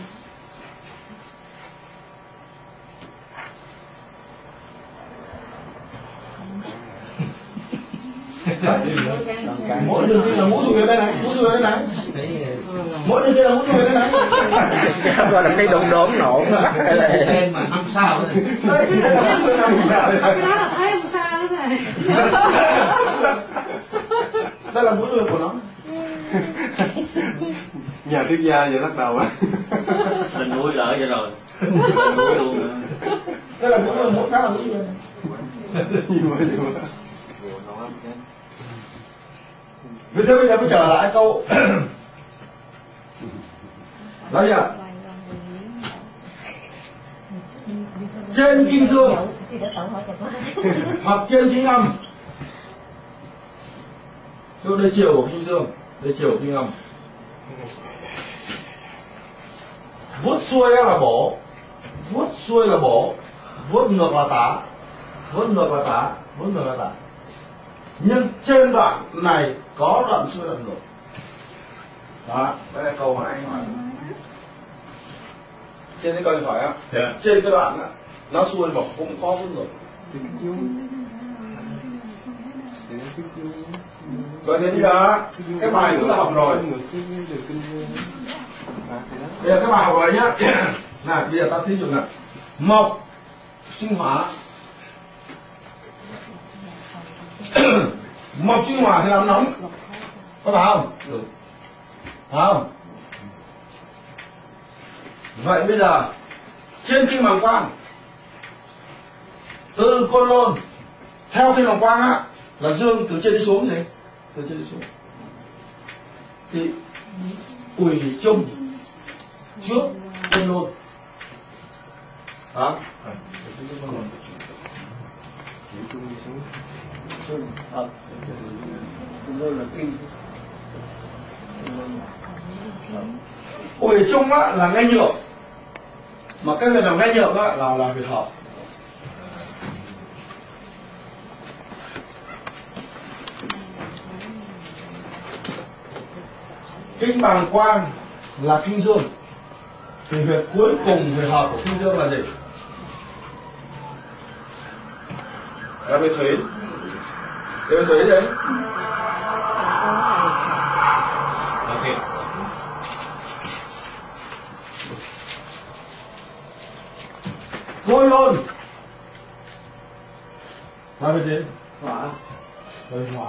[SPEAKER 2] mỗi đường kinh là ngũ trụ huyệt đây này, ngũ trụ huyệt đây này. Mỗi đường kinh là ngũ trụ huyệt đây này.
[SPEAKER 9] Gọi là cái đom đóm nổ
[SPEAKER 7] lên mà 5 sao đấy.
[SPEAKER 2] Đây là ngũ trụ huyệt này.
[SPEAKER 4] Đó là thấy không sao thế này.
[SPEAKER 2] Đây là ngũ trụ huyệt của nó.
[SPEAKER 3] Nhà thiết gia giờ lắc đầu á.
[SPEAKER 6] Mình nuôi lợi vậy rồi. Mình nuôi luôn.
[SPEAKER 2] Đây là mỗi cái là ngũ trụ huyệt.
[SPEAKER 3] Nhiều quá.
[SPEAKER 2] Vì thế bây giờ mới trở lại câu đó nhỉ? Trên kinh dương hoặc trên kinh âm. Tôi đây chiều của kinh dương, đây chiều của kinh âm. Vuốt xuôi là bổ, vuốt xuôi là bổ, vuốt ngược là tả, vuốt ngược là tả, vuốt ngược là tả. Nhưng trên đoạn này có đoạn xuôi đoạn ngược. Đó, đây là câu mà anh hỏi. Trên cái câu anh hỏi á, trên cái đoạn á, nó xuôi mà cũng có cái ngược. Vậy thì bây giờ cái bài chúng ta học rồi. Bây giờ cái bài học rồi nhá. Này, bây giờ ta thí dụ này. Mộc sinh hỏa. Mộc sinh hỏa thì làm nóng, có phải không? Phải không? Vậy bây giờ trên kinh bàng quang, từ Côn Lôn theo kinh bàng quang á là dương từ trên đi xuống gì? Từ trên đi xuống. Thì Quỷ Trung trước Côn Lôn. Đó. Quỷ Trung á là ngay nhượng, mà cái việc nào ngay nhượng á là việc hợp. Kinh bàng quang là kinh dương, thì việc cuối cùng việc hợp của kinh dương là gì? Là về thủy. Về thủy đấy.
[SPEAKER 7] Ok.
[SPEAKER 2] Côn Lôn là về gì?
[SPEAKER 9] hỏa.
[SPEAKER 2] Về hỏa.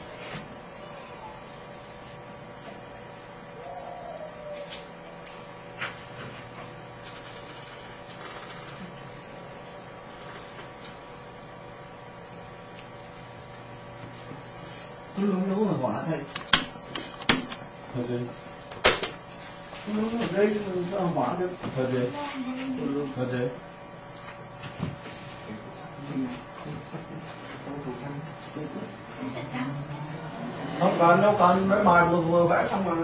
[SPEAKER 1] Đúng là hỏa thầy.
[SPEAKER 2] Thật gì?
[SPEAKER 1] Đúng là đây nó hỏa được.
[SPEAKER 2] Thật gì? Thật gì? Không cần, đâu cần, mấy bài vừa vẽ xong rồi.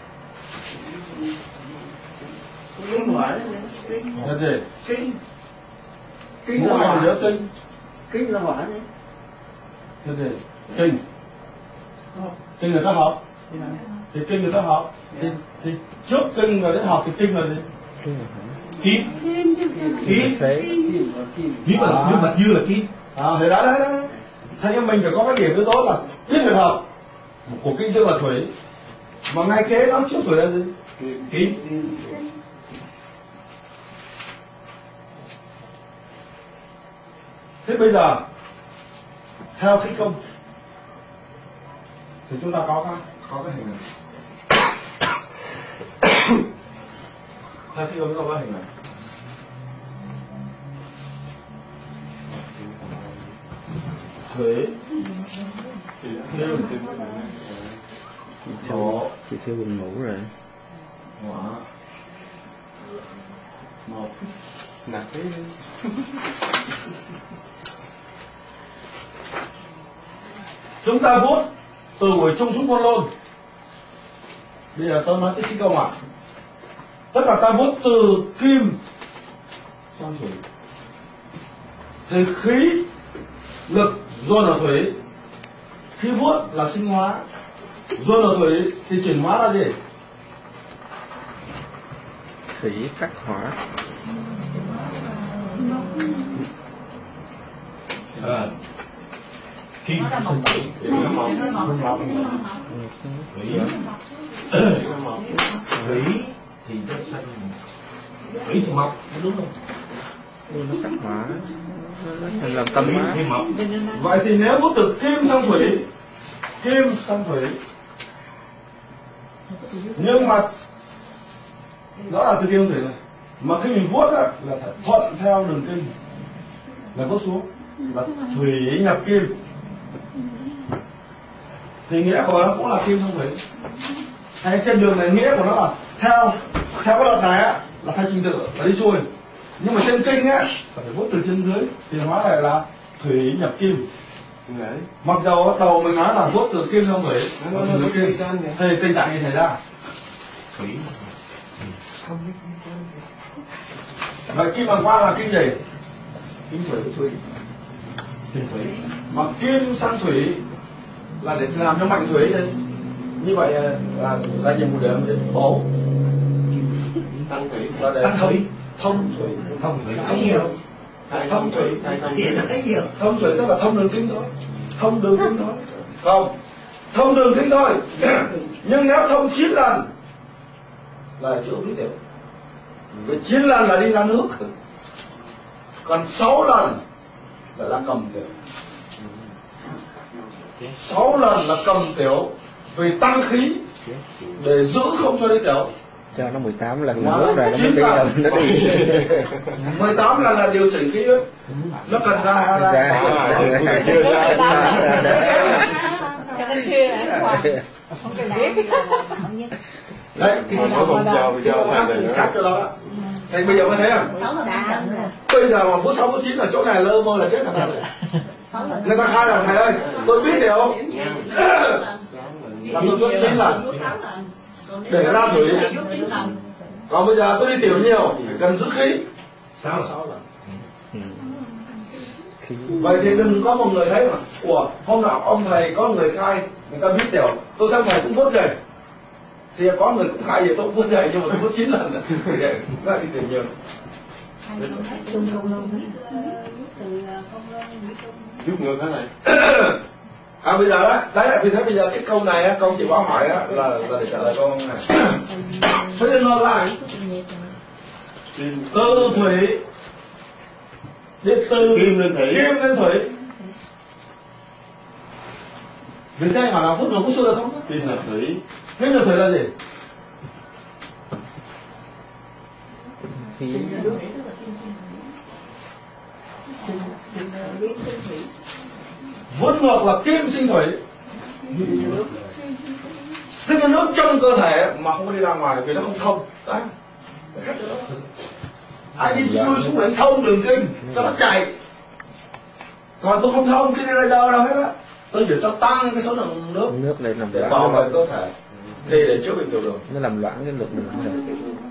[SPEAKER 1] Kinh hỏa đấy, kinh.
[SPEAKER 2] Thật gì?
[SPEAKER 1] Kinh.
[SPEAKER 9] Kinh
[SPEAKER 2] Ngũ
[SPEAKER 9] là
[SPEAKER 2] hành
[SPEAKER 9] hỏa.
[SPEAKER 2] nhớ kinh.
[SPEAKER 9] Kinh là hỏa đấy.
[SPEAKER 2] Thật gì? Kinh. Kinh là các hợp. thì kinh người ta hợp. Thì trước kinh rồi đến hợp thì kinh là gì?
[SPEAKER 7] Kim.
[SPEAKER 4] Kim.
[SPEAKER 7] Nếu mà dư là kim.
[SPEAKER 2] Thì đó. Thế nhưng mình phải có cái điểm yếu tố là biết huyền hợp của kinh dương là thủy, mà ngay kế nó trước thủy là gì? Kim. Thế bây giờ theo khí công thì chúng ta có cái hình này. Theo khí công chúng ta có hình này. Thủy, thổ,
[SPEAKER 9] chị theo buồn ngủ rồi.
[SPEAKER 2] hỏa, một,
[SPEAKER 3] nặng thế.
[SPEAKER 2] chúng ta vuốt từ buổi trung xuống Côn Lôn. Bây giờ tôi nói tới khí công ạ. Tất cả ta vuốt từ kim sang thủy, thì khí lực dồn ở thủy. Khi vuốt là sinh hóa, dồn ở thủy thì chuyển hóa là gì?
[SPEAKER 9] Thủy khắc hỏa.
[SPEAKER 7] Kim
[SPEAKER 8] nó là một
[SPEAKER 7] thủy. Thủy thì nó xanh, thủy thì mộc, đúng không?
[SPEAKER 9] Nó khắc hỏa, nó thành làm tâm hóa.
[SPEAKER 7] Thì mộc.
[SPEAKER 2] Vậy thì nếu vuốt từ kim sang thủy, kim sang thủy, nhưng mà rõ là từ kim sang thủy này, mà khi mình vuốt á, là phải thuận theo đường kinh, là vuốt xuống là thủy nhập kim, thì nghĩa của nó cũng là kim sang thủy. Hay trên đường này nghĩa của nó là theo cái đoạn này á là theo trình tự là đi xuôi, nhưng mà trên kinh á phải vuốt từ trên dưới thì hóa lại là thủy nhập kim.
[SPEAKER 3] Đấy.
[SPEAKER 2] Mặc dầu đầu mình nói là vuốt từ kim sang thủy, thì tình trạng gì xảy ra?
[SPEAKER 7] Thủy.
[SPEAKER 2] Vậy kim bằng quang là kim gì?
[SPEAKER 7] Kim thủy. Kim thủy.
[SPEAKER 2] Mà kim sang thủy là để làm cho mạnh thủy lên. Như vậy là nhiệm vụ để làm gì? Bổ.
[SPEAKER 3] Tăng thủy.
[SPEAKER 2] Là để
[SPEAKER 7] Tăng thủy.
[SPEAKER 2] Thông thủy.
[SPEAKER 7] Thông thủy.
[SPEAKER 1] Thấy nhiều.
[SPEAKER 2] Thông thủy.
[SPEAKER 1] Thì nó thấy nhiều.
[SPEAKER 2] Thông thủy tức là thông đường kinh thôi. Thông đường kinh thôi. Không. Thông đường kinh thôi. Nhưng nếu thông 9 lần là chữa bí tiểu. Với 9 lần là đi ra nước. Còn 6 lần là cầm tiểu. 6 lần là cầm tiểu vì tăng khí để giữ không cho đi tiểu.
[SPEAKER 9] Cho nó 18 lần nó rút rồi nó mới đi đâu nó đi.
[SPEAKER 2] 18 lần là điều chỉnh khí huyết. Nó cần ra
[SPEAKER 8] cho nó xưa không cần biết.
[SPEAKER 2] Đấy, thì khác cho đó. Thì bây giờ mới thấy không? Bây giờ mà vuốt 6 vuốt 9 là chỗ này lơ mơ là chết thật rồi. Người ta khai là thầy ơi, tôi biết điều không? Là tôi vuốt 9 lần để ra thủy. Còn bây giờ tôi đi tiểu nhiều phải cần giữ khí 6 lần. Vậy thì đừng có một người thấy mà ủa hôm nào ông thầy có người khai người ta biết điều, tôi thấy thầy cũng vuốt rồi. Thì có người cũng khai vậy tôi cũng vuốt dậy nhưng mà tôi vuốt 9 lần rồi. Nó đi tiểu nhiều.
[SPEAKER 3] Giúp ngược thế này.
[SPEAKER 2] Bây giờ đó, đấy là vì thế bây giờ cái câu này á, câu chị Bảo hỏi á là để trả lời câu này. Thế nên ngược lại từ thủy đi từ
[SPEAKER 3] Kim lên thủy.
[SPEAKER 2] Vì thế hỏi là vuốt ngược vuốt xuôi được không?
[SPEAKER 3] Kim là thủy.
[SPEAKER 2] Kim là thủy là gì? Vuốt ngược là kim sinh thủy, sinh ra nước trong cơ thể mà không có đi ra ngoài vì nó không thông. Đấy. Ai đi xuôi xuống để thông đường kinh cho nó chạy. Còn tôi không thông thì đi ra đâu hết á. Tôi chỉ cho tăng cái số lượng nước
[SPEAKER 9] lên làm
[SPEAKER 2] để bảo vệ cơ thể thì để chữa bệnh tiểu đường.
[SPEAKER 9] nó làm loãng cái lực đường này.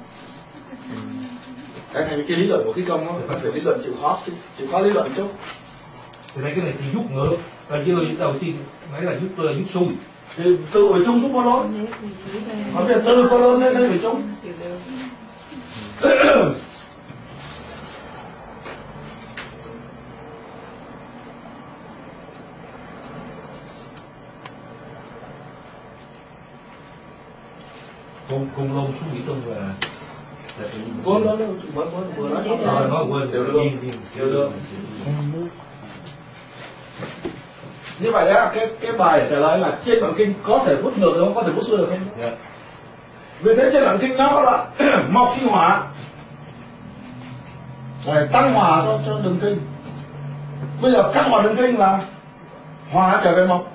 [SPEAKER 2] Cái lý luận của khí công nó phải lý luận chịu khó lý luận chút.
[SPEAKER 7] Thì đây cái này thì rút ngược, là dưới đầu tiên nãy là rút xuôi,
[SPEAKER 2] thì từ phải chung xuống có lớn, còn bây giờ từ có lớn lên phải chung.
[SPEAKER 7] Cùng lông xuống Mỹ Trung và
[SPEAKER 2] Quên đó, vừa nói xong rồi.
[SPEAKER 7] nói quên
[SPEAKER 2] Đều được. Như vậy á, cái bài trả lời là trên đoạn kinh có thể vút ngược được không, có thể vút xuôi được không? Yeah. Vì thế trên đoạn kinh nó là mọc sinh hỏa, rồi tăng hòa cho đường kinh. Bây giờ cắt hòa đường kinh là hòa trở về mọc.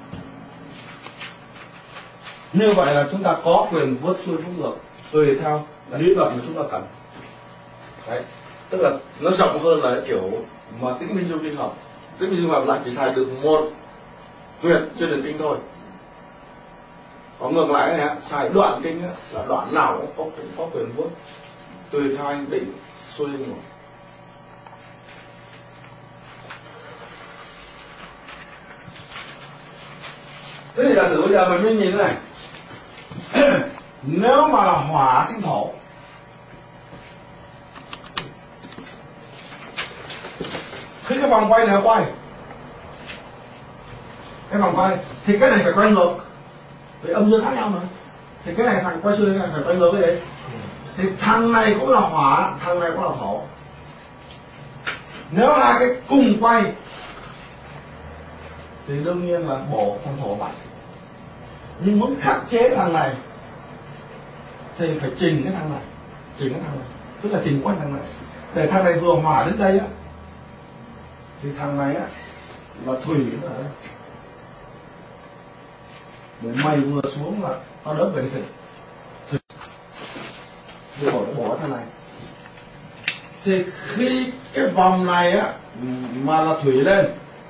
[SPEAKER 2] Như vậy là chúng ta có quyền vớt xuôi vút ngược tùy theo lý luận mà chúng ta cần. Đấy, tức là nó rộng hơn là kiểu mà tĩnh minh du kinh học. Tĩnh minh du học lại chỉ xài được một quyền trên đường kinh thôi. Còn ngược lại này xài đoạn kinh á, là đoạn nào cũng có quyền vớt tùy theo anh định xuôi lên ngược. Thế thì giả sử bây giờ mình nhìn thế này. Nếu mà là hỏa sinh thổ, khi cái vòng quay này nó quay, cái vòng quay thì cái này phải quay ngược, vì âm dương khác nhau mà, thì cái này thằng quay xuôi cái này phải quay ngược cái đấy, thì thằng này cũng là hỏa, thằng này cũng là thổ. Nếu là cái cùng quay thì đương nhiên là bổ thằng thổ mạnh, nhưng muốn khắc chế thằng này thì phải chỉnh cái thằng này, tức là chỉnh quanh thằng này, để thằng này vừa hỏa đến đây á, thì thằng này á là thủy ở đây, để mày vừa xuống là nó đỡ về thủy, thì bỏ thằng này. Thì khi cái vòng này á mà là thủy lên,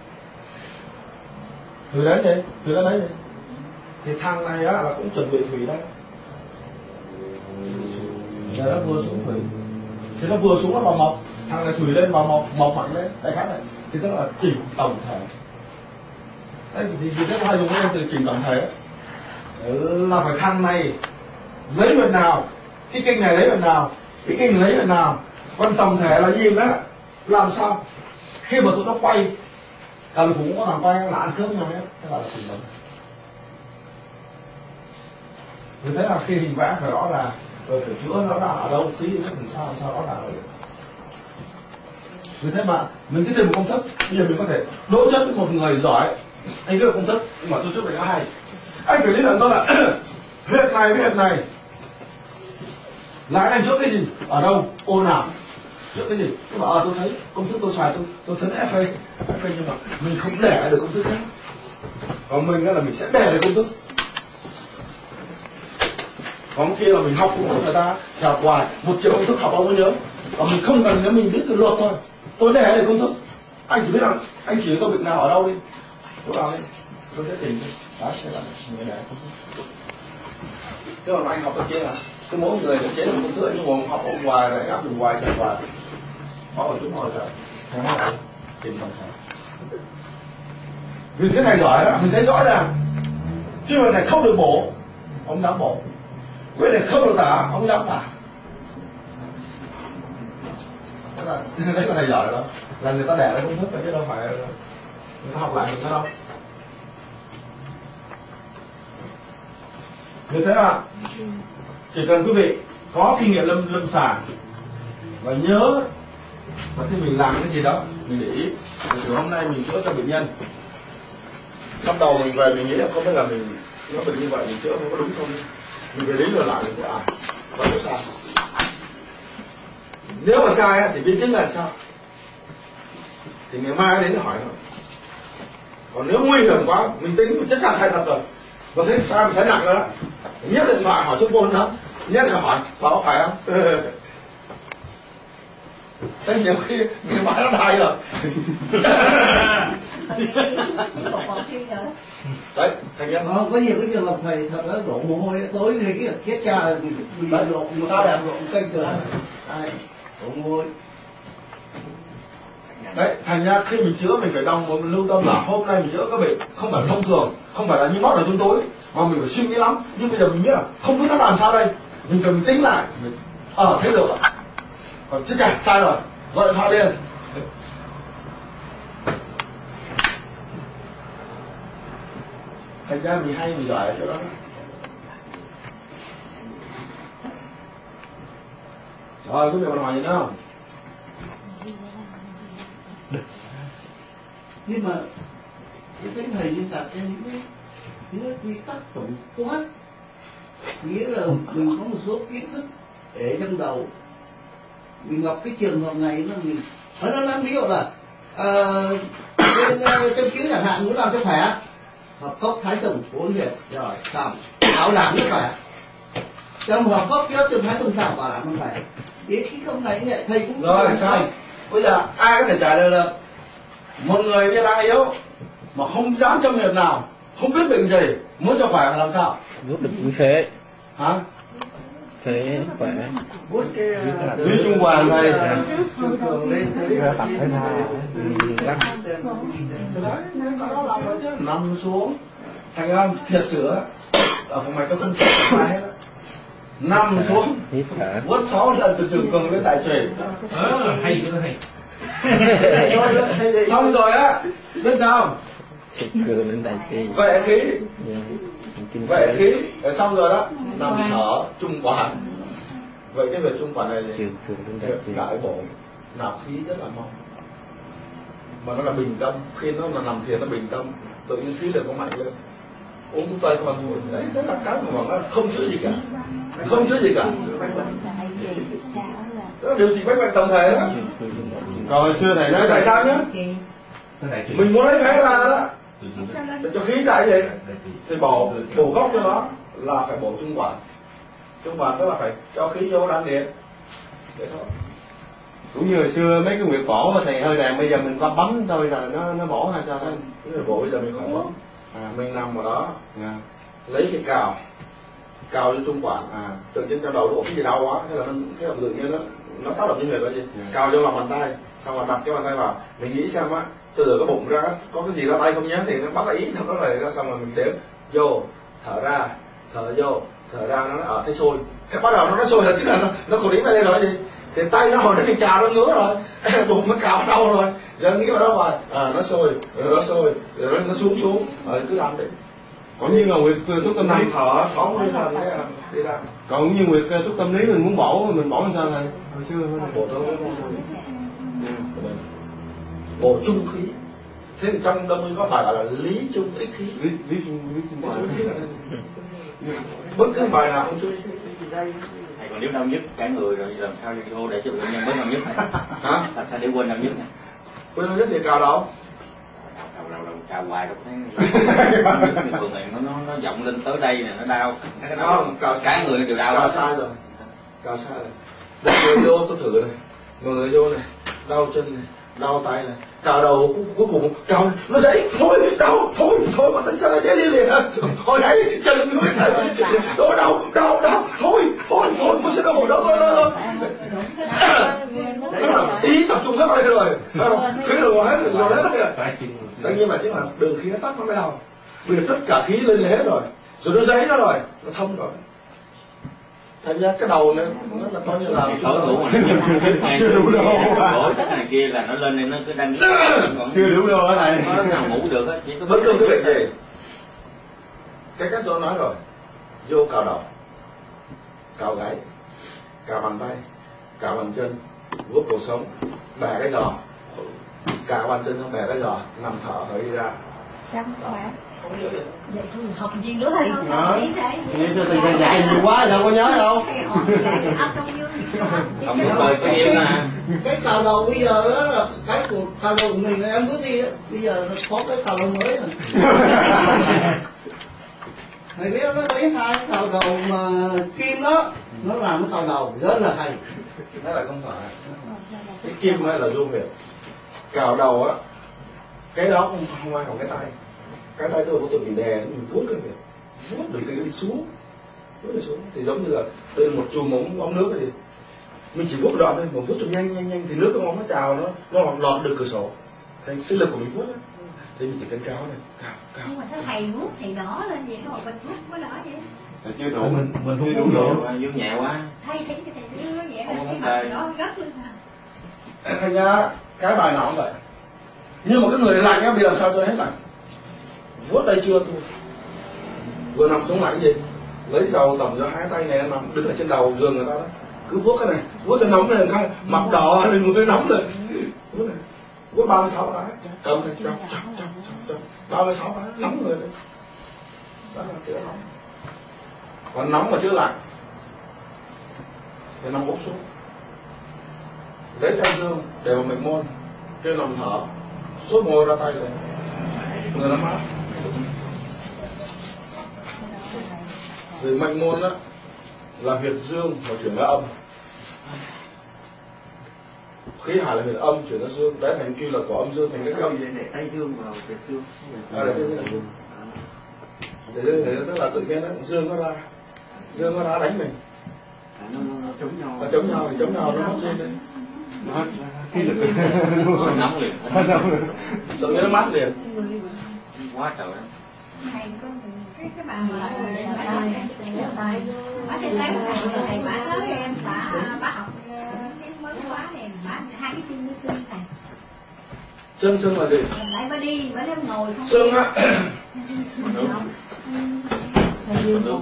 [SPEAKER 2] thủy đến đây, thủy đến đấy đi, thì thằng này á là cũng chuẩn bị thủy đây. Giờ nó vừa xuống thủy, thì nó vừa xuống nó vào mộc, thằng này thủy lên vào mộc mạnh lên, đại khái này, thì tức là chỉnh tổng thể. Đấy, thì vì thế hay dùng cái từ chỉnh tổng thể là phải thằng này lấy huyệt nào, cái kinh này lấy huyệt nào, cái kinh lấy huyệt nào, còn tổng thể là gì đó, làm sao khi mà tụi nó quay, cần cũng có thằng quay là ăn cướp nhau hết, thế gọi là chỉnh tổng thể. Vì thế là khi hình vẽ phải rõ là rồi phải chữa nó ra ở đâu, tí làm sao rõ ràng được. Vì thế mà mình cứ tìm một công thức, bây giờ mình có thể đỗ chất với một người giỏi, anh biết công thức, nhưng mà tôi trước này có hay, anh phải lý luận tôi là huyệt này với huyệt này là anh chữa cái gì, ở đâu, ô nào, chữa cái gì. Nhưng mà tôi thấy công thức tôi xài, tôi thấy FA, nhưng mà mình không để được công thức khác. Còn mình là mình sẽ để được công thức. Còn kia là mình học cũng người ta học hoài 1 triệu công thức học ông mới nhớ, còn mình không cần, nếu mình biết từ luật thôi, tôi để công thức, anh chỉ biết là anh chỉ tôi việc nào ở đâu đi, chỗ nào đi, tôi sẽ tìm đó sẽ là người để công thức. Thế còn anh học cái kia là cái mỗi người sẽ chế được công thức, anh ngồi học ông hoài rồi áp dụng hoài chạy hoài, có ở chúng hồi trời, không có lại tìm tổng thể. Vì cái này giỏi đó, mình thấy rõ ràng, cái người này không được bổ, ông dám bổ. Cái này không được tả, ông dám tả. Đấy là thầy giỏi đó, là người ta đẻ ra công thức rồi chứ đâu phải người ta học lại được nữa đâu. Như thế là chỉ cần quý vị có kinh nghiệm lâm sàng và nhớ, và khi mình làm cái gì đó mình để ý. Từ hôm nay mình chữa cho bệnh nhân, trong đầu mình về mình nghĩ là không biết là mình nó bệnh như vậy mình chữa không có đúng không, mình phải lý luận lại mình có có sai. Nếu mà sai thì biến chứng là sao, thì ngày mai đến hỏi nó. Còn nếu nguy hiểm quá mình tính mình chắc chắn sai thật rồi, và thấy sai mình sai nặng rồi đó, nhất điện thoại hỏi số phone đó, nhất là hỏi bảo phải không. Thế nhiều khi ngày mai nó đài rồi. Đấy, thành ra
[SPEAKER 1] có nhiều cái trường hợp thầy thật là đổ mồ hôi tối thì cái thiết trà bị lộ một cây cờ, đổ mồ hôi.
[SPEAKER 2] Đấy, thành ra khi mình chữa mình phải đồng một lưu tâm là hôm nay mình chữa các bệnh không phải thông thường, không phải là như mót ở trong tối, mà mình phải suy nghĩ lắm. Nhưng bây giờ mình biết là không biết nó làm sao đây, mình cần tính lại. Thấy được rồi, chết chà, sai rồi, gọi điện thoại lên. Thành ra mình hay, mình giỏi ở chỗ đó. Rồi, có việc còn hỏi gì nữa không?
[SPEAKER 1] Nhưng mà cái thầy đi đặt ra những cái quy tắc tổng quát, nghĩa là mình có một số kiến thức để trong đầu. Mình gặp cái trường hợp này nó nói ví dụ là trên châm cứu chẳng hạn, muốn làm cho khỏe, hợp cốc thái tùng uống việc rồi xong bảo đảm cho khỏe. Trong hợp cốc chứa từ thái tùng sao bảo đảm không khỏe. Thế khi không này vậy thầy cũng
[SPEAKER 2] rồi sai. Bây giờ ai có thể trả lời được? Một người bây giờ đang yếu mà không dám châm huyệt nào, không biết bệnh gì, muốn cho khỏe phải làm sao?
[SPEAKER 10] Rút được cũng thế.
[SPEAKER 2] Hả?
[SPEAKER 10] Thế khỏe.
[SPEAKER 3] Lý Trung Hoàng này
[SPEAKER 10] tập thể thao.
[SPEAKER 2] Nằm xuống. Thành ra thiệt sửa ở phòng mạch nó không chịu ai hết. Nằm xuống, vuốt 6 lần từ trường cường đến đại truyền.
[SPEAKER 7] Hay cái nó hay.
[SPEAKER 2] Xong rồi á, biết sao?
[SPEAKER 10] Cường đến đại truyền.
[SPEAKER 2] Vệ khí. Vệ khí, rồi xong rồi đó, nằm thở trung quản. Vậy cái việc trung quản này đại bổ nạp khí rất là mong. Mà nó là bình tâm, khi nó là nằm thiền nó bình tâm, tự nhiên khí liền có mạnh lên. Uống thuốc tây không ăn thuốc, đấy là cái mà nó không chữa gì cả, không chữa gì cả. Đó là điều trị bách bệnh tổng thể đó.
[SPEAKER 3] Còn hồi xưa thầy nói
[SPEAKER 2] tại sao nhá? Mình muốn lấy phế ra đó, để cho khí chạy gì, thì bổ gốc cho nó là phải bổ trung quản. Trung quản tức là phải cho khí vô đan điền. Vậy thôi.
[SPEAKER 3] Cũng như hồi xưa mấy cái nguyệt bổ thầy hơi đàn, bây giờ mình có bấm thôi là nó bổ hay sao thế?
[SPEAKER 2] Cái nguyệt bổ bây giờ mình khỏi bấm. Mình nằm ở đó, lấy cái cào vô trung quản. Tự nhiên trong đầu đổ cái gì đau quá, thế là cái động tự nhiên nó tác động như huyệt là gì? Cào vô lòng bàn tay, xong rồi đặt cái bàn tay vào, mình nghĩ xem á, từ cái bụng ra có cái gì ra tay không nhé, thì nó bắt ý xong nó lại ra, xong rồi mình đếm vô, thở ra, thở vô, thở ra, nó ở thấy sôi. Thế bắt đầu nó sôi là tức là nó khổ đến đây rồi gì? Thì tay nó hồi nó bị cào nó ngứa rồi, bụng nó cào đau rồi, giờ nghĩ vào đó rồi, nó sôi, rồi nó xuống, rồi cứ làm đấy.
[SPEAKER 3] Còn như là nguyệt túc tâm lý
[SPEAKER 2] thở 60 lần đấy đi ra.
[SPEAKER 3] Còn như nguyệt túc tâm lý mình muốn bổ làm sao thầy? Hồi xưa
[SPEAKER 2] bổ thôi, bổ trung khí. Thế thì trong đông y có bài gọi là lý trung ích khí.
[SPEAKER 3] Lý trung khí.
[SPEAKER 2] Bất cứ bài nào cũng chung.
[SPEAKER 6] Thầy còn nếu đau nhức cả người rồi làm sao vô để cho bệnh nhân bớt đau nhức này?
[SPEAKER 2] Hả?
[SPEAKER 6] Làm sao để quên đau nhức này?
[SPEAKER 2] Quên đau nhức thì cào đâu?
[SPEAKER 6] Cào hoài đâu thấy. Thường này nó vọng lên tới đây nè, nó đau. Cả người nó đều đau.
[SPEAKER 2] Cào sai rồi. Cào sai rồi. Một người vô tôi thử này, một người vô này, đau chân này, đau tay này, cào đầu cuối cùng cào nó dãy, thôi đau, thôi mà chân nó dãy liền. Hồi nãy chân nó đau, thôi, có sẽ đau thôi. Ý tập trung hết vào đây rồi, khí rồi hết rồi đấy. Tất nhiên là chính là đường khí nó tắt nó mới đau. Bây giờ tất cả khí lên hết rồi nó dãy nó rồi, nó thông rồi. Thành ra cái đầu này nó là coi như là
[SPEAKER 6] tối ngủ mà chưa đủ đâu. Cái này kia là nó lên đây nó cứ đang
[SPEAKER 3] chưa đủ đâu ở này.
[SPEAKER 6] Nó nào ngủ được á, chỉ có
[SPEAKER 2] bất cứ cái việc gì. Cái cách tôi nói rồi, vô cào đầu, cào gáy, cào bàn tay, cào bàn chân, vuốt cổ sống, bẻ cái giò, cào bàn chân không bẻ cái giò, nằm thở thở đi ra.
[SPEAKER 8] Sáng khỏe.
[SPEAKER 2] Vậy
[SPEAKER 8] thôi học gì nữa thầy không?
[SPEAKER 3] Vậy cho thầy dạy nhiều quá đâu có nhớ đâu.
[SPEAKER 6] Không biết coi cái yêu nè.
[SPEAKER 1] Cái cào đầu bây giờ đó là cái của cào đầu của mình là em bước đi đó. Bây giờ nó có cái cào đầu mới rồi. Mày biết nó thấy hai cái cào đầu mà kim đó, nó làm cái cào đầu rất là hay.
[SPEAKER 2] Thế là không phải. Cái kim ấy là vô huyệt. Cào đầu á, cái đó không ai còn cái tay. Cái tay tôi có tự mình đè, mình vuốt cái việc, vuốt được cái đi xuống, thì giống như là đây là một chùm ống nước thì mình chỉ vuốt một đoạn thôi, mà vuốt cho nhanh thì nước cái ống nó trào nó lọt được cửa sổ, thì cái lực của mình vuốt đó. Đây mình chỉ cần cao này, cao.
[SPEAKER 8] Nhưng mà sao thầy vuốt thì đỏ lên vậy, mà mình vuốt mới đỏ vậy?
[SPEAKER 3] Chưa đủ.
[SPEAKER 7] Mình
[SPEAKER 3] chưa đủ độ.
[SPEAKER 6] Dương nhẹ quá.
[SPEAKER 8] Thầy thấy cái thầy đưa vậy
[SPEAKER 6] Không có
[SPEAKER 8] là
[SPEAKER 6] vấn
[SPEAKER 8] cái
[SPEAKER 6] đề.
[SPEAKER 8] mặt đỏ gắt lên hả?
[SPEAKER 2] Thành ra cái bài nào cũng vậy. Nhưng mà cái người lạnh á, bị làm sao cho hết lạnh? Vuốt tay chưa thôi. Vừa nằm xuống lạnh gì? Lấy dầu tẩm cho hai tay này nằm đứng ở trên đầu giường người ta đó. Cứ vuốt cái này, vuốt cho nóng lên cái mặt đỏ lên người nóng lên. Vuốt này, vuốt 36 cái, cầm này chọc 36 cái nóng người đấy. Đó là chữa nóng. Còn nóng mà chữa lạnh thì nằm úp xuống. Lấy tay dương để vào mạch môn, kêu nằm thở, sốt môi ra tay này, người nó mát. Vì mạch môn đó là huyệt dương mà chuyển ra âm, khí hải là huyệt âm chuyển ra dương, đấy thành kêu là có âm dương thành cái âm.
[SPEAKER 9] để tay dương vào huyệt dương.
[SPEAKER 2] Để tức là tự nhiên đó, dương nó ra đánh mình.
[SPEAKER 9] Nó chống nhau.
[SPEAKER 2] Nó chống nhau thì chống nhau nó mất dây lên.
[SPEAKER 3] Khi lực
[SPEAKER 6] Nóng liền.
[SPEAKER 2] Tự nhiên nó mát liền.
[SPEAKER 6] Quá trời.
[SPEAKER 8] Thầy có cái bà mà bà sẽ tán thầy bà tới em bà học cái mới khóa này bà hai cái chân nó xương thầy.
[SPEAKER 2] Chân xương là gì?
[SPEAKER 8] Lại bà đi bà lên ngồi không.
[SPEAKER 2] Xương á.
[SPEAKER 6] Đúng.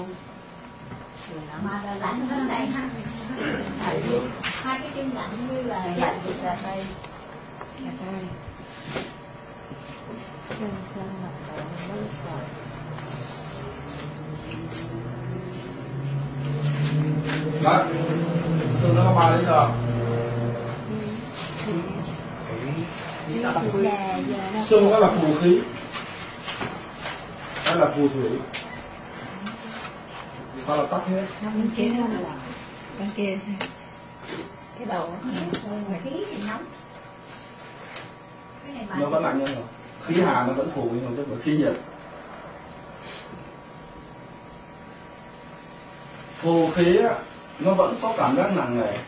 [SPEAKER 8] Mà lạnh hơn đây ha. Hai cái chân lạnh như là lạnh là đây.
[SPEAKER 2] Đó. Xương nó có 3 lý do. Xương đó là phù khí. Đó là phù thủy. Đó là tắc hết.
[SPEAKER 8] Bên kia không là bên kia cái đầu khí thì nóng. Cái này
[SPEAKER 2] Nó vẫn lạnh nhưng mà khí hà nó vẫn phù nhưng mà tức là khí nhiệt. Phù khí á, nó vẫn có cảm giác nặng nề,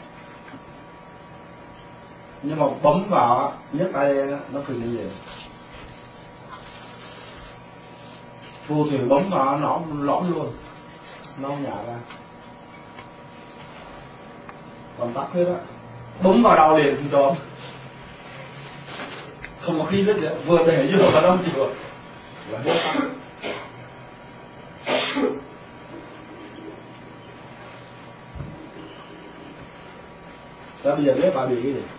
[SPEAKER 2] nhưng mà bấm vào á, nhấc tay lên á, nó phình như vậy. Phù thủy bấm vào nó lõm luôn, nó không nhả ra. Còn tắc hết á, bấm vào đầu liền thì trốn, không có khí hết vậy, vừa để vô là 5 triệu là hết tắc. Ta bây giờ biết bà bị cái gì?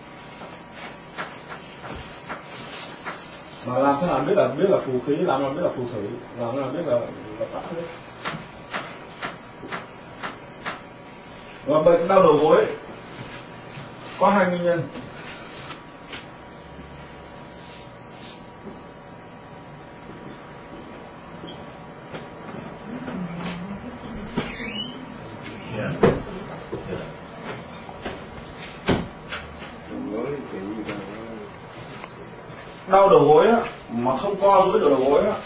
[SPEAKER 2] Mà làm thế nào biết là phù khí, làm nào biết là phù thủy, làm nào biết là tắc hết. Và bệnh đau đầu gối có 2 nguyên nhân. Đau đầu gối á, mà không co duỗi được đầu gối á.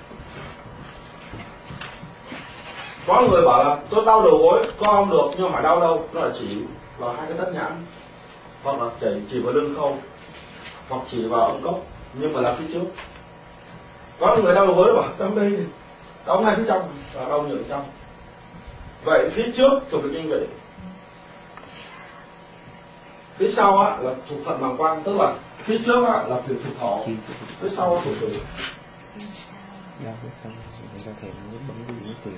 [SPEAKER 2] Có người bảo là tôi đau đầu gối, co không được, nhưng mà đau đâu? Nó là chỉ vào hai cái tất nhãn, hoặc là chỉ vào lưng khâu, hoặc chỉ vào âm cốc, nhưng mà là phía trước. Có người đau đầu gối bảo đau đây, đau ngay phía trong, và đau nhiều ở trong. Vậy phía trước thuộc về kinh vị, phía sau á là thuộc thận bàng quang, tức là phía trước á là thuộc thọ, phía sau thuộc thủy.
[SPEAKER 10] Đau cái xong người ta thèm nước bấm đi những tiền.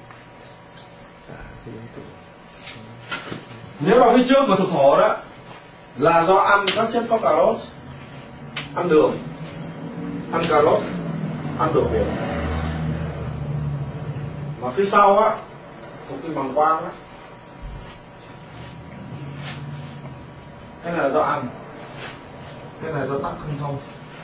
[SPEAKER 2] Nếu là phía trước của thuộc thổ đó là do ăn các chất có cà rốt, ăn đường, ăn cà rốt, ăn đồ biển. Mà phía sau á thuộc cái bàng quang á, cái này là do ăn, cái này là do tắc không thông.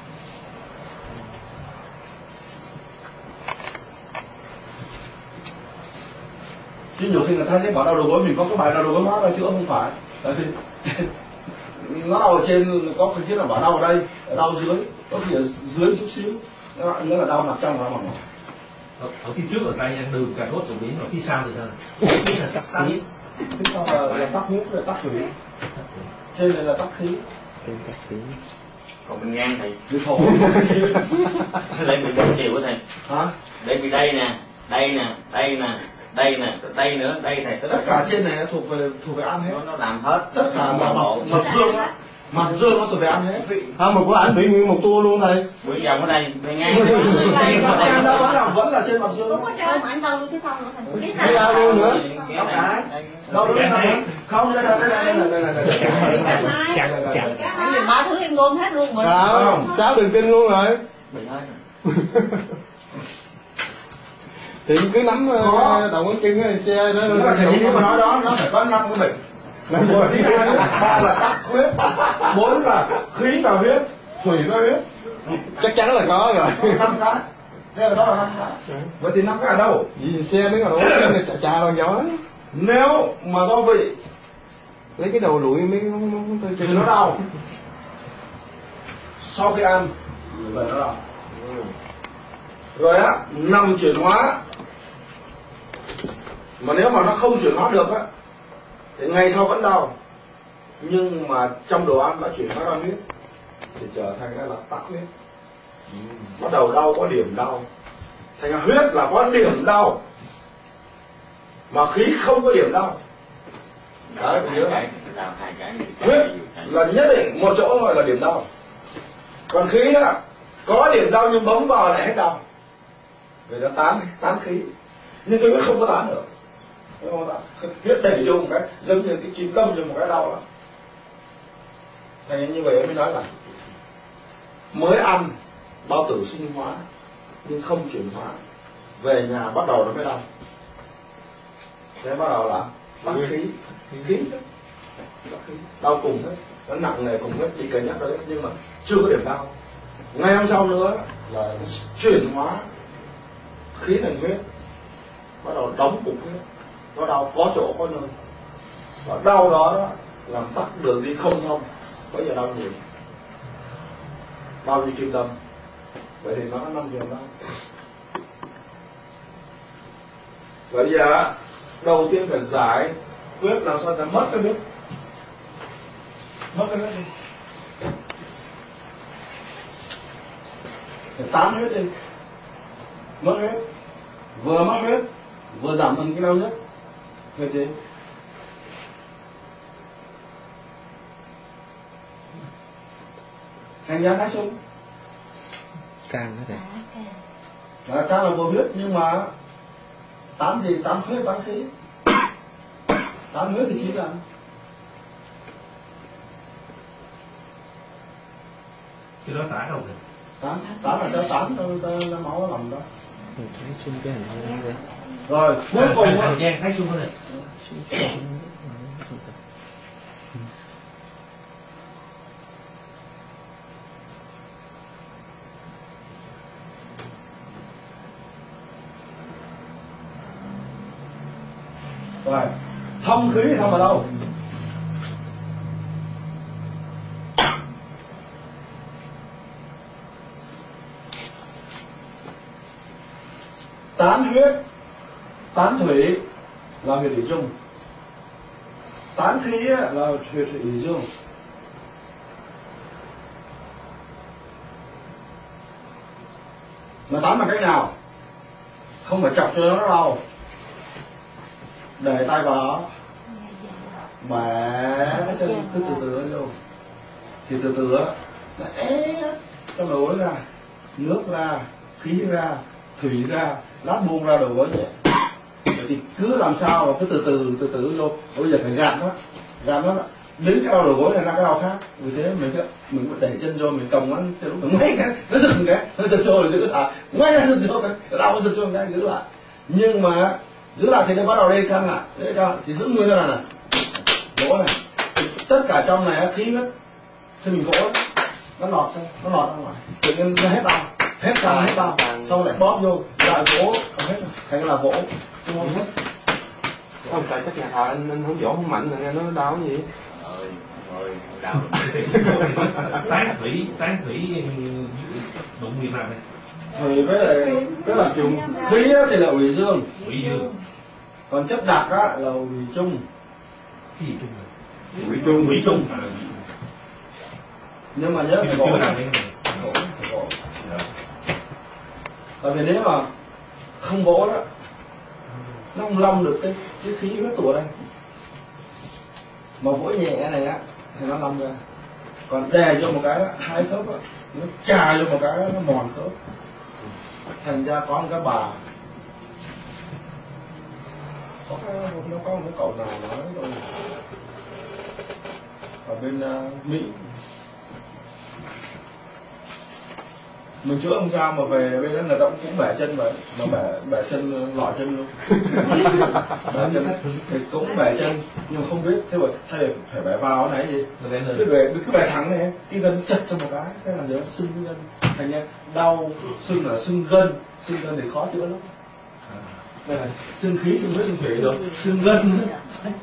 [SPEAKER 2] Chứ nhiều khi người ta thấy bảo đau đầu gối, mình có cái bài đau đầu gối hóa ra chữa không phải. Tại vì nó đau ở trên, có khi là bảo đau ở đây, đau dưới, có khi ở dưới chút xíu, nó là đau nằm trong đó mà.
[SPEAKER 7] Ở phía trước là tay ăn đường cà rốt rồi biến, ở phía sau thì sao? Phía là tắc khí.
[SPEAKER 2] Phía sau là tắc huyết, là tắc thủy. Trên này là tắc khí.
[SPEAKER 10] Trên tắc khí.
[SPEAKER 6] Còn bên ngang thầy.
[SPEAKER 2] Đi thổ.
[SPEAKER 6] Đây bị bốn chiều của thầy.
[SPEAKER 2] Hả?
[SPEAKER 6] Đây bị đây nè, đây nè, đây nè, đây nè, đây nữa, đây thầy.
[SPEAKER 2] Tất cả trên này thuộc về ăn hết.
[SPEAKER 6] Nó làm hết.
[SPEAKER 2] Tất cả mặt dương á. Mặt dương nó thuộc về ăn hết.
[SPEAKER 3] Mà của ảnh bị nguyên một tour luôn thầy.
[SPEAKER 6] Bị vòng ở đây, bên ngang.
[SPEAKER 2] Ngang đó vẫn là trên mặt dương.
[SPEAKER 8] Đúng rồi, mà anh đâu cái sau nữa thầy. Cái
[SPEAKER 3] Cái
[SPEAKER 8] sau
[SPEAKER 3] luôn nữa.
[SPEAKER 6] Kéo này.
[SPEAKER 2] Đâu đúng không? Không, đây.
[SPEAKER 8] anh nhìn ba thứ em gom hết luôn mình.
[SPEAKER 3] Không, 6 đường kinh luôn rồi.
[SPEAKER 6] Bị hết.
[SPEAKER 3] Thì cứ nắm đầu ngón chân cái xe đó.
[SPEAKER 2] Nó là thể mà nói đó, nó phải có 5 cái bệnh. 3 là tắc huyết, 4 là khí vào huyết, thủy vào huyết.
[SPEAKER 3] Chắc chắn là có rồi.
[SPEAKER 2] 5 cái. Đây là đó là 5 cái. Vậy thì 5 cái ở đâu?
[SPEAKER 3] Vì xe mấy ngồi chà con gió.
[SPEAKER 2] Nếu mà do vị
[SPEAKER 3] lấy cái đầu lụi mấy không
[SPEAKER 2] thì nó đau. Sau khi ăn vậy nó đau. Rồi á, nằm chuyển hóa. Mà nếu mà nó không chuyển hóa được á thì ngày sau vẫn đau. Nhưng mà trong đồ ăn đã chuyển hóa ra huyết thì trở thành là tắc huyết. Bắt đầu đau có điểm đau. Thành ra huyết là có điểm đau. Mà khí không có điểm đau. Đấy, nhớ. Huyết là nhất định một chỗ thôi là điểm đau. Còn khí đó có điểm đau nhưng bấm vào lại hết đau. Vì nó tán khí. Nhưng cái huyết không có tán được. Huyết đẩy vô một cái giống như cái kim đâm vô một cái đau lắm. Thành như vậy mới nói là mới ăn bao tử sinh hóa nhưng không chuyển hóa, về nhà bắt đầu nó mới đau. Thế bắt đầu là tắc khí đau cùng hết, nó nặng nề cùng hết, chỉ cần nhắc tới nhưng mà chưa có điểm đau. Ngày hôm sau nữa là chuyển hóa khí thành huyết, bắt đầu đóng cục huyết, nó đau có chỗ có nơi, và đau đó làm tắc đường đi không thông, bây giờ đau nhiều, đau như kim đâm. Vậy thì nó có 5 trường đau. Vậy bây giờ đầu tiên phải giải huyết làm sao ta mất cái huyết, mất cái huyết đi, phải tán huyết đi, mất huyết, vừa mất huyết vừa giảm dần cái đau nhất. Vậy thì hành giá thái sung
[SPEAKER 10] can đó thầy.
[SPEAKER 2] Can là vừa huyết nhưng mà tán gì? Tán huyết, tán khí. Tán huyết thì khí là
[SPEAKER 7] cái đó tả đâu rồi?
[SPEAKER 2] Tán là cho tán cho máu nó nằm đó.
[SPEAKER 10] Thấy xung cái hình như
[SPEAKER 2] Rồi cuối cùng
[SPEAKER 7] Thời gian thấy xung này.
[SPEAKER 2] Rồi thông khí thì thông ở đâu? Tán huyết, tán thủy là huyệt thủy dung, tán khí là huyệt thủy dương. Mà tán bằng cách nào? Không phải chọc cho nó đau, để tay vào bẻ cái chân cứ từ từ vô, thì từ từ á nó trong đầu gối ra, nước ra, khí ra, thủy ra, lát buông ra đầu gối vậy. Vậy thì cứ làm sao mà cứ từ từ vô. Bây giờ phải gạt nó đến cái đau đầu gối này ra cái đau khác. Vì thế mình đẩy chân vô, mình còng nó cho lúc mấy cái nó giật vô rồi giữ lại, ngay nó giật vô cái đau nó giật vô cái giữ lại. Nhưng mà giữ lại thì nó bắt đầu đây căng lại, để cho thì giữ nguyên là này, gỗ này, tất cả trong này khí huyết khi mình gỗ nó lọt ra ngoài, tự nhiên nó hết đau, xong lại bóp vô lại gỗ hết rồi, thành là gỗ không hết.
[SPEAKER 3] Không tại chắc nhà thờ anh không vỗ không mạnh rồi nghe nó đau cái gì.
[SPEAKER 6] Rồi đau.
[SPEAKER 7] Tán thủy đụng gì nào này?
[SPEAKER 2] Thủy với lại khí thì là ủy dương, còn chất đặc á là ủy trung.
[SPEAKER 7] Cái gì trung? Ủy trung.
[SPEAKER 2] Nhưng mà nhớ phải gỗ này. Gỗ. Tại vì nếu mà không gỗ đó, nó không long được cái khí huyết tủa đây. Mà vỗ nhẹ này á thì nó long ra. Còn đè vô một cái đó, hai khớp á, nó chà vô một cái đó, nó mòn khớp. Thành ra có một cái bà, nó có một cái cậu nào nói rồi ở bên Mỹ, mình chữa không sao mà về bên đó người ta cũng bẻ chân vậy, mà bẻ chân lòi chân luôn. Bẻ chân thì cũng bẻ chân nhưng mà không biết, thế mà thầy phải bẻ vào cái này gì, cứ bẻ thẳng này, cái gân chật cho một cái là nhớ sưng cái gân, thành ra đau sưng là sưng gân thì khó chữa lắm. Đây là sưng khí, sưng huyết, sưng thủy rồi, sưng gân nữa.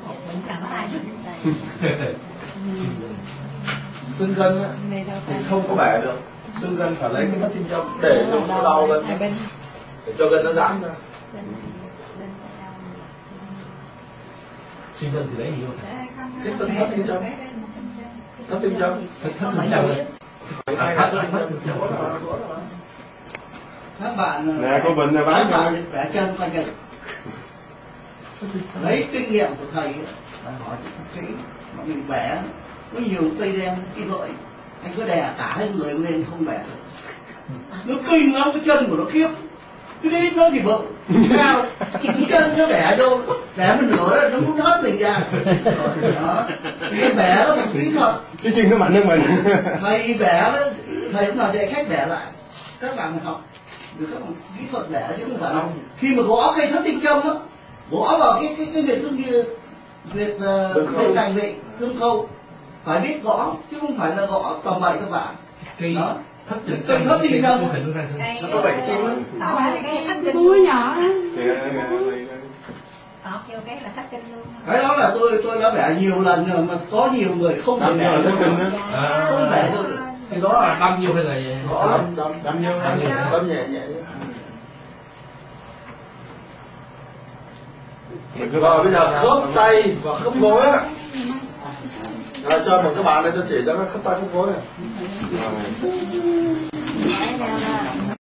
[SPEAKER 2] Sưng gân á thì không có bẻ được, sưng gân phải lấy cái thất tinh châm để cho nó đau gân, để cho gân nó giãn ra.
[SPEAKER 7] Sưng gân thì lấy gì không?
[SPEAKER 2] Cái thất tinh châm, thất tinh châm.
[SPEAKER 1] Các bạn
[SPEAKER 3] nè cô Bình này bán
[SPEAKER 1] bạn vẽ chân coi chừng, lấy kinh nghiệm của thầy bạn hỏi kỹ mà mình vẽ có nhiều cây đen cái lỗi anh có đè cả hai người lên không vẽ được, nó kinh lắm, cái chân của nó khiếp, cái đấy nó thì bự cao, cái chân nó vẽ đâu vẽ một nửa nó muốn hết mình ra đó, cái vẽ nó một kỹ thuật,
[SPEAKER 3] cái chân nó mạnh hơn mình.
[SPEAKER 1] thầy vẽ đó, thầy cũng là dạy khách vẽ lại, các bạn học được các bạn kỹ thuật vẽ chứ không phải là khi mà gõ cây thất tinh châm á, gõ vào cái việc giống như việc cạnh vị tương khâu phải biết gõ chứ không phải là gõ tầm bậy các bạn.
[SPEAKER 7] Cây
[SPEAKER 1] đó
[SPEAKER 7] thất tinh
[SPEAKER 1] cây thất tinh châm
[SPEAKER 2] Nó có bảy kim lắm.
[SPEAKER 4] Mũi nhỏ
[SPEAKER 1] cái đó là tôi đã vẽ nhiều lần rồi mà có nhiều người không thể vẽ được, không vẽ được.
[SPEAKER 7] Cái đó là đâm vô hay là gì?
[SPEAKER 2] Đâm nhẹ nhẹ. Rồi bây giờ khớp tay và khớp gối á, cho một cái bạn đây tôi chỉ cho các khớp tay khớp gối này.